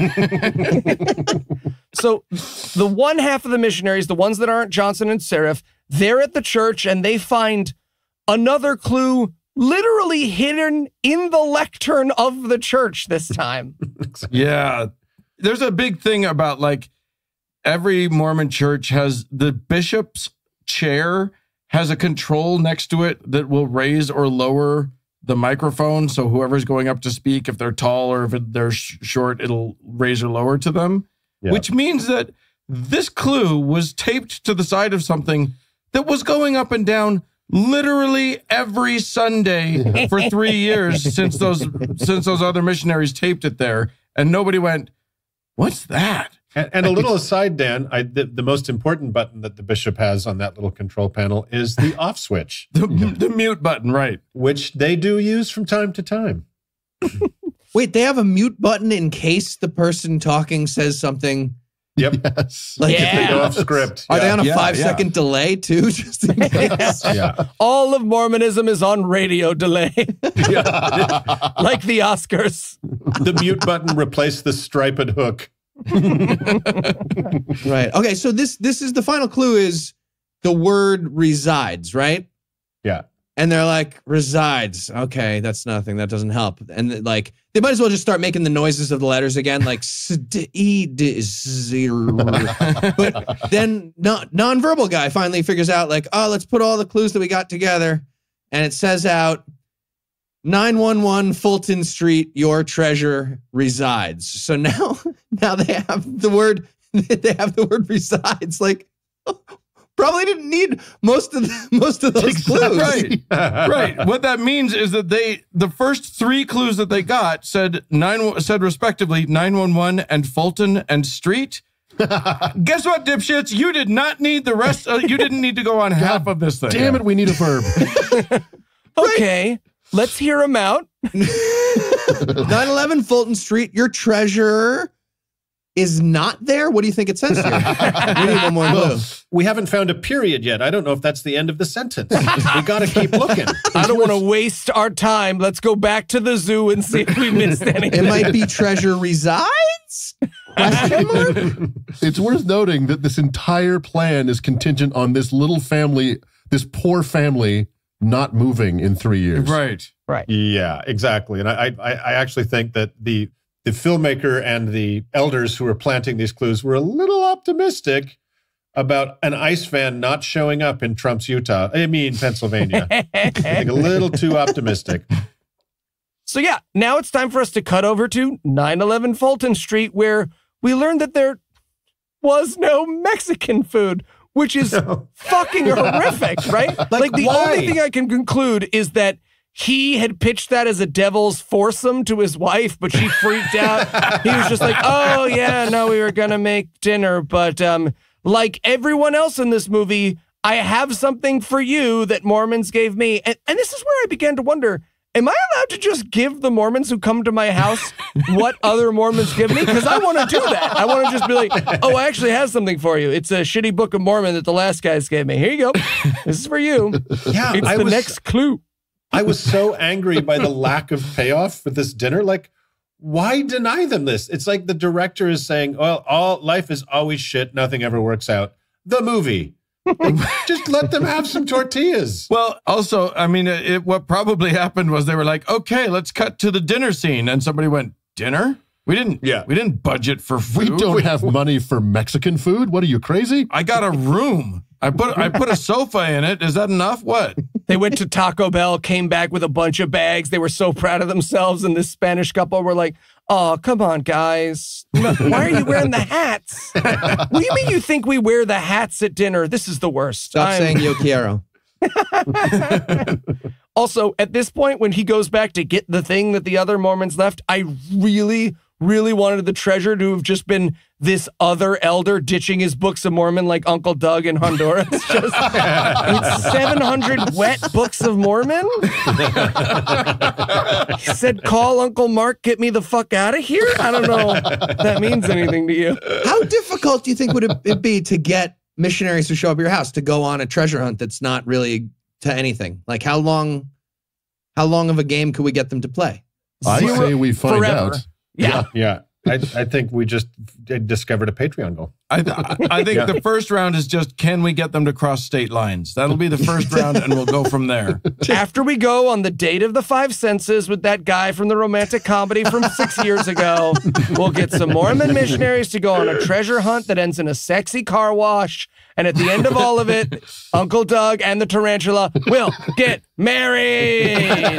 So the one half of the missionaries, the ones that aren't Johnson and Seraph, they're at the church and they find another clue literally hidden in the lectern of the church this time. Yeah. There's a big thing about like every Mormon church has the bishop's chair has a control next to it that will raise or lower the microphone. So whoever's going up to speak, if they're tall or if they're short, it'll raise or lower to them. Yeah. Which means that this clue was taped to the side of something that was going up and down literally every Sunday for 3 years since those other missionaries taped it there. And nobody went, what's that? And a little aside, Dan, the most important button that the bishop has on that little control panel is the off switch. The mute button, right. Which they do use from time to time. Wait, they have a mute button in case the person talking says something. Yep. Yes. Like if they go off script. Are they on a 5-second delay too, just in case? All of Mormonism is on radio delay. Like the Oscars. The mute button replaced the striped hook. Right. Okay, so this is the final clue is the word resides, right? Yeah. And they're like, resides. Okay, that's nothing. That doesn't help. And like, they might as well just start making the noises of the letters again, like but then nonverbal guy finally figures out like, oh, let's put all the clues that we got together. And it says out 911 Fulton Street, your treasure resides. So now they have the word resides. Like, probably didn't need most of those clues. Right. Right. What that means is that the first 3 clues that they got said respectively 911 and Fulton and Street. Guess what, dipshits? You did not need the rest. You didn't need to go on half of this thing. Damn it, we need a verb. Okay, let's hear them out. 911 Fulton Street, your treasure is not there? What do you think it says here? We need one more clue. We haven't found a period yet. I don't know if that's the end of the sentence. We got to keep looking. I don't want to waste our time. Let's go back to the zoo and see if we missed anything. It might be treasure resides? Question mark? It's worth noting that this entire plan is contingent on this little family, this poor family, not moving in 3 years. Right. Right. Yeah, exactly. And I actually think that the filmmaker and the elders who were planting these clues were a little optimistic about an ice van not showing up in Pennsylvania. I think a little too optimistic. So yeah, now it's time for us to cut over to 911 Fulton Street, where we learned that there was no Mexican food, which is fucking horrific, right? Like the only thing I can conclude is that he had pitched that as a devil's foursome to his wife, but she freaked out. He was just like, oh, yeah, no, we were going to make dinner. But like everyone else in this movie, I have something for you that Mormons gave me. And this is where I began to wonder, am I allowed to just give the Mormons who come to my house what other Mormons give me? Because I want to do that. I want to just be like, oh, I actually have something for you. It's a shitty Book of Mormon that the last guys gave me. Here you go. This is for you. Yeah, it's the next clue. I was so angry by the lack of payoff for this dinner. Like, why deny them this? It's like the director is saying, well, all life is always shit. Nothing ever works out. The movie. Just let them have some tortillas. Well, also, I mean, what probably happened was they were like, okay, let's cut to the dinner scene. And somebody went, dinner? We didn't budget for food. We don't have money for Mexican food. What are you, crazy? I got a room. I put a sofa in it. Is that enough? What? They went to Taco Bell, came back with a bunch of bags. They were so proud of themselves. And this Spanish couple were like, oh, come on, guys. Why are you wearing the hats? What do you mean you think we wear the hats at dinner? This is the worst. Stop saying yo quiero. Also, at this point, when he goes back to get the thing that the other Mormons left, I really wanted the treasure to have just been this other elder ditching his Books of Mormon like Uncle Doug in Honduras. Just 700 wet Books of Mormon? He said, call Uncle Mark, get me the fuck out of here? I don't know if that means anything to you. How difficult do you think would it be to get missionaries to show up at your house to go on a treasure hunt that's not really to anything? Like how long of a game could we get them to play? I say we find out. Yeah. I think we just discovered a Patreon goal. I think the first round is just, can we get them to cross state lines? That'll be the first round, and we'll go from there. After we go on the date of the 5 senses with that guy from the romantic comedy from 6 years ago, we'll get some Mormon missionaries to go on a treasure hunt that ends in a sexy car wash. And at the end of all of it, Uncle Doug and the tarantula will get married.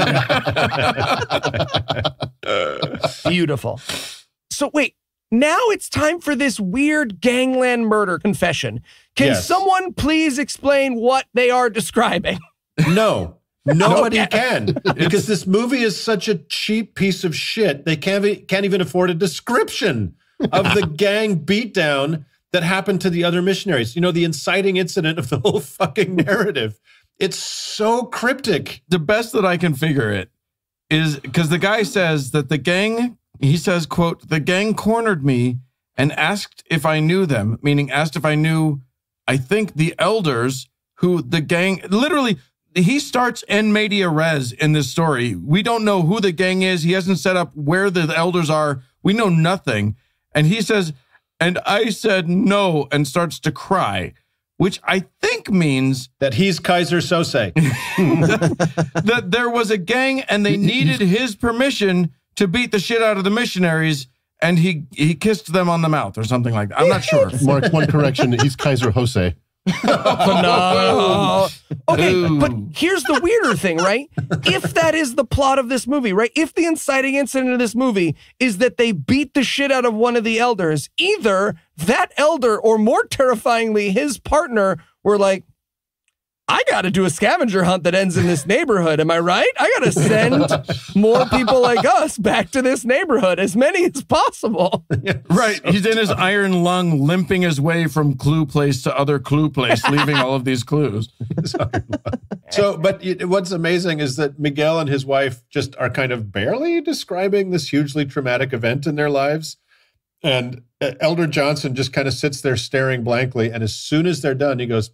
Beautiful. So wait, now it's time for this weird gangland murder confession. Can someone please explain what they are describing? No, nobody can, because this movie is such a cheap piece of shit. They can't even afford a description of the gang beatdown that happened to the other missionaries. You know, the inciting incident of the whole fucking narrative. It's so cryptic. The best that I can figure it is because the guy says that the gang, he says, quote, the gang cornered me and asked if I knew them, meaning asked if I knew, I think, the elders who the gang, literally, he starts en media res in this story. We don't know who the gang is. He hasn't set up where the elders are. We know nothing. And he says, and I said no, and starts to cry, which I think means that he's Kaiser Sose. that there was a gang and they needed his permission to beat the shit out of the missionaries, and he kissed them on the mouth or something like that. I'm not sure. Mark, one correction. He's Kaiser Jose. No. Okay, but here's the weirder thing, right? If that is the plot of this movie, right? If the inciting incident of this movie is that they beat the shit out of one of the elders, either that elder or, more terrifyingly, his partner were like, I got to do a scavenger hunt that ends in this neighborhood. Am I right? I got to send more people like us back to this neighborhood, as many as possible. Right. He's in his iron lung, limping his way from clue place to other clue place, leaving all of these clues. So, but what's amazing is that Miguel and his wife just are kind of barely describing this hugely traumatic event in their lives. And Elder Johnson just kind of sits there staring blankly. And as soon as they're done, he goes,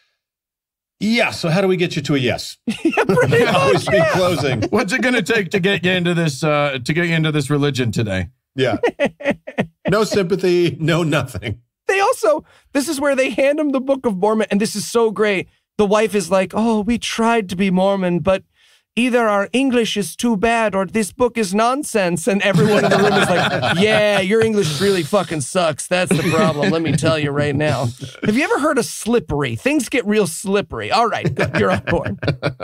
yeah, so how do we get you to a yes? Always be closing. What's it going to take to get you into this religion today? Yeah. No sympathy, no nothing. They also, this is where they hand him the Book of Mormon, and this is so great. The wife is like, oh, we tried to be Mormon, but either our English is too bad or this book is nonsense. And everyone in the room is like, yeah, your English really fucking sucks. That's the problem. Let me tell you right now. Have you ever heard of slippery? Things get real slippery. All right, good. You're on board.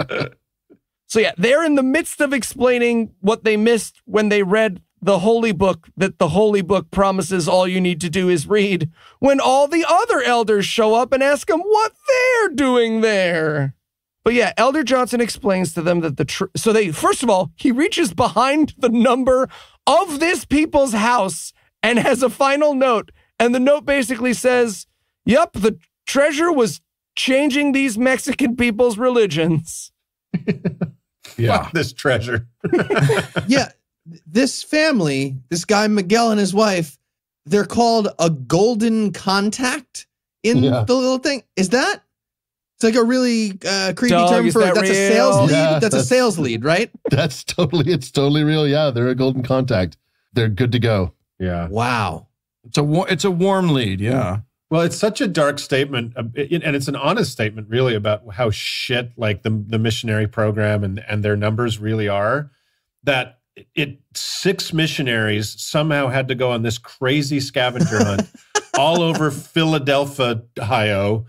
So yeah, they're in the midst of explaining what they missed when they read the holy book, that the holy book promises all you need to do is read, when all the other elders show up and ask them what they're doing there. But yeah, Elder Johnson explains to them that first of all, he reaches behind the number of this people's house and has a final note. And the note basically says, yep, the treasure was changing these Mexican people's religions. Yeah. Fuck this treasure. Yeah. This family, this guy Miguel and his wife, they're called a golden contact in the little thing. Is that? It's like a really creepy term for that's real? A sales lead. Yeah, that's a sales lead, right? It's totally real. Yeah, they're a golden contact. They're good to go. Yeah. Wow. It's a warm lead. Yeah. Well, it's such a dark statement, and it's an honest statement, really, about how shit like the missionary program and their numbers really are. That 6 missionaries somehow had to go on this crazy scavenger hunt all over Philadelphia, Ohio,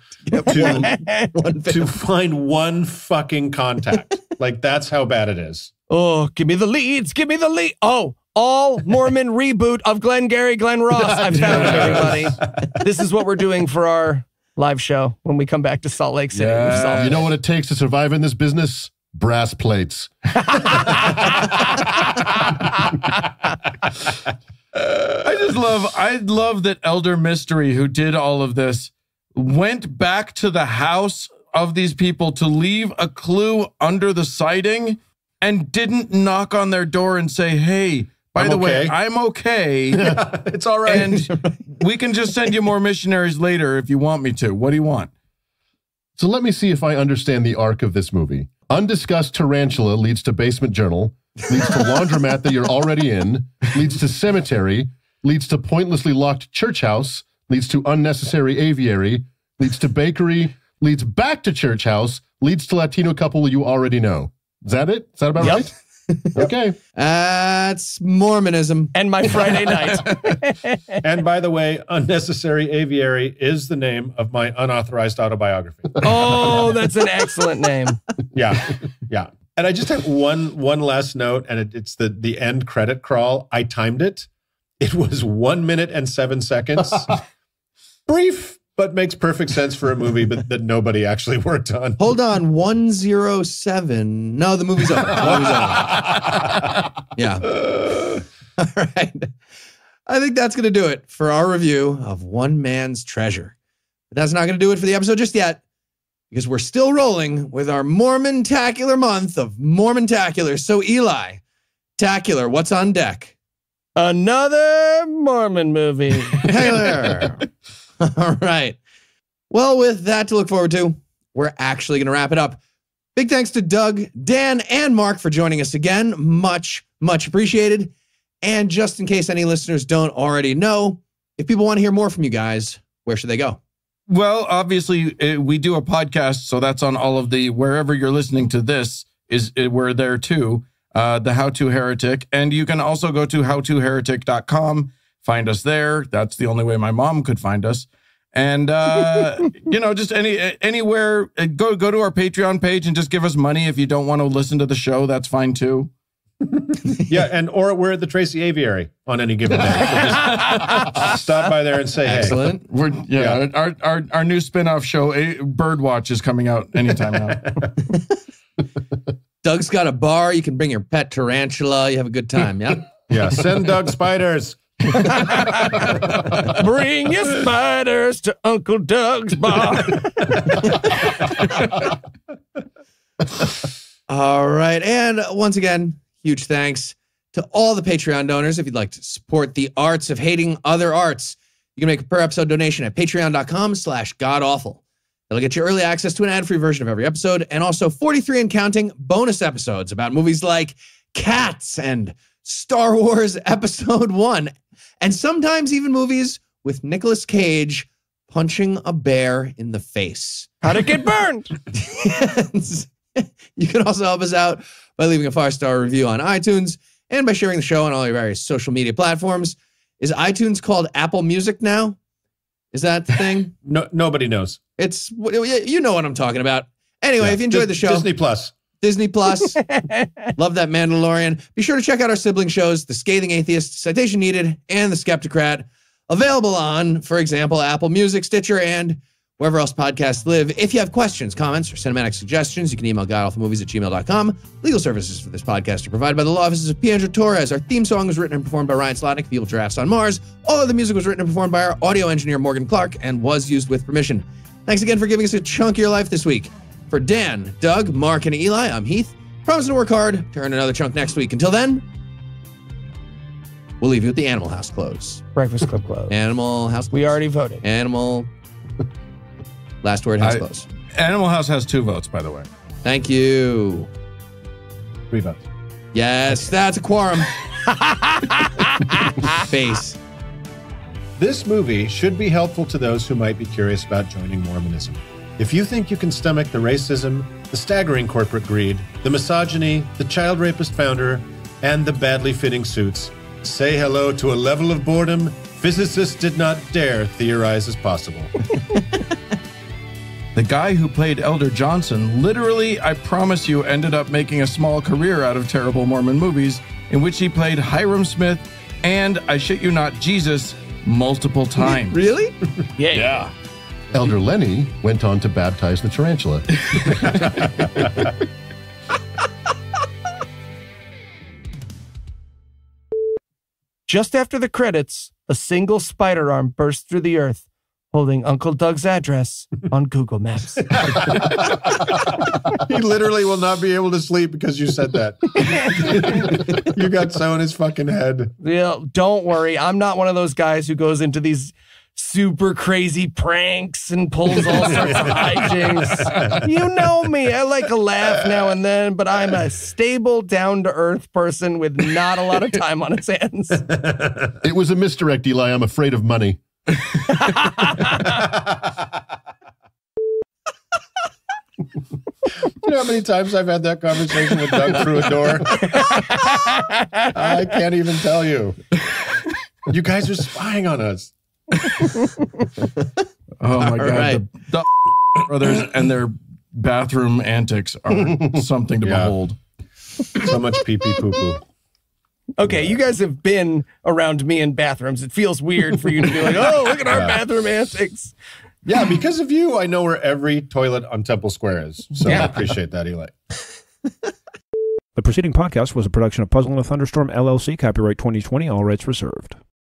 to find one fucking contact. Like, that's how bad it is. Oh, give me the leads. Give me the lead. Oh, all Mormon reboot of Glengarry Glen Ross. I've found it, everybody. This is what we're doing for our live show when we come back to Salt Lake City. Yeah. You know what it takes to survive in this business? Brass plates. I love that Elder Mystery, who did all of this, went back to the house of these people to leave a clue under the siding and didn't knock on their door and say, hey, By the way, I'm okay. It's all right. And we can just send you more missionaries later if you want me to. What do you want? So let me see if I understand the arc of this movie. Undiscussed tarantula leads to basement journal, leads to laundromat that you're already in, leads to cemetery, leads to pointlessly locked church house, leads to unnecessary aviary, leads to bakery, leads back to church house, leads to Latino couple you already know. Is that it? Is that about right? Okay. That's Mormonism. And my Friday night. And by the way, Unnecessary Aviary is the name of my unauthorized autobiography. Oh, that's an excellent name. Yeah. Yeah. And I just have one last note, and it's the end credit crawl. I timed it. It was 1 minute and 7 seconds. Brief, but makes perfect sense for a movie that nobody actually worked on. Hold on, 107. No, the movie's over. Yeah. All right. I think that's going to do it for our review of One Man's Treasure. But that's not going to do it for the episode just yet, because we're still rolling with our Mormon-tacular month of Mormon-tacular. So Eli, Tacular, what's on deck? Another Mormon movie. Hey there. All right. Well, with that to look forward to, we're actually going to wrap it up. Big thanks to Doug, Dan, and Mark for joining us again. Much, much appreciated. And just in case any listeners don't already know, if people want to hear more from you guys, where should they go? Well, obviously, we do a podcast, so that's on all of the, wherever you're listening to this, we're there too. The How-To Heretic. And you can also go to howtoheretic.com. Find us there. That's the only way my mom could find us. And, just anywhere, go to our Patreon page and just give us money. If you don't want to listen to the show, that's fine too. Yeah, or we're at the Tracy Aviary on any given day. So just stop by there and say, hey. Excellent. Our new spin-off show, Birdwatch, is coming out anytime now. Doug's got a bar. You can bring your pet tarantula. You have a good time, yeah? Yeah, send Doug spiders. Bring your spiders to Uncle Doug's bar. All right. And once again, huge thanks to all the Patreon donors. If you'd like to support the arts of hating other arts, you can make a per episode donation at patreon.com/godawful. That'll get you early access to an ad-free version of every episode, and also 43 and counting bonus episodes about movies like Cats and Star Wars Episode 1, and sometimes even movies with Nicolas Cage punching a bear in the face. How'd it get burned? Yes. You can also help us out by leaving a 5-star review on iTunes and by sharing the show on all your various social media platforms. Is iTunes called Apple Music now? Is that the thing? No, nobody knows. It's, you know what I'm talking about. Anyway, if you enjoyed the show. Disney Plus. Love that Mandalorian. Be sure to check out our sibling shows, The Scathing Atheist, Citation Needed, and The Skeptocrat. Available on, for example, Apple Music, Stitcher, and wherever else podcasts live. If you have questions, comments, or cinematic suggestions, you can email godawfulmovies@gmail.com. Legal services for this podcast are provided by the law offices of Pietro Torres. Our theme song was written and performed by Ryan Slotnick, People Giraffes on Mars. All of the music was written and performed by our audio engineer, Morgan Clark, and was used with permission. Thanks again for giving us a chunk of your life this week. For Dan, Doug, Mark, and Eli, I'm Heath. Promising to work hard to earn another chunk next week. Until then, we'll leave you with the Animal House close. Breakfast Club close. Animal House close. We already voted. Animal. Last word, house close. Animal House has 2 votes, by the way. Thank you. 3 votes. Yes, that's a quorum. Face. This movie should be helpful to those who might be curious about joining Mormonism. If you think you can stomach the racism, the staggering corporate greed, the misogyny, the child rapist founder, and the badly fitting suits, say hello to a level of boredom physicists did not dare theorize is possible. The guy who played Elder Johnson literally, I promise you, ended up making a small career out of terrible Mormon movies in which he played Hiram Smith and, I shit you not, Jesus multiple times. Really? Yeah. Elder Lenny went on to baptize the tarantula. Just after the credits, a single spider arm burst through the earth, holding Uncle Doug's address on Google Maps. He literally will not be able to sleep because you said that. You got so in his fucking head. Yeah, don't worry. I'm not one of those guys who goes into these super crazy pranks and pulls all sorts of hijinks. You know me. I like a laugh now and then, but I'm a stable, down-to-earth person with not a lot of time on his hands. It was a misdirect, Eli. I'm afraid of money. You know how many times I've had that conversation with Doug through a door? I can't even tell you. You guys are spying on us. Oh my God. right. The brothers and their bathroom antics are something to behold. So much pee-pee poo-poo. Okay, you guys have been around me in bathrooms. It feels weird for you to be like, oh, look at our bathroom antics. Yeah, because of you, I know where every toilet on Temple Square is. So I appreciate that, Eli. The preceding podcast was a production of Puzzle and a Thunderstorm, LLC, copyright 2020, all rights reserved.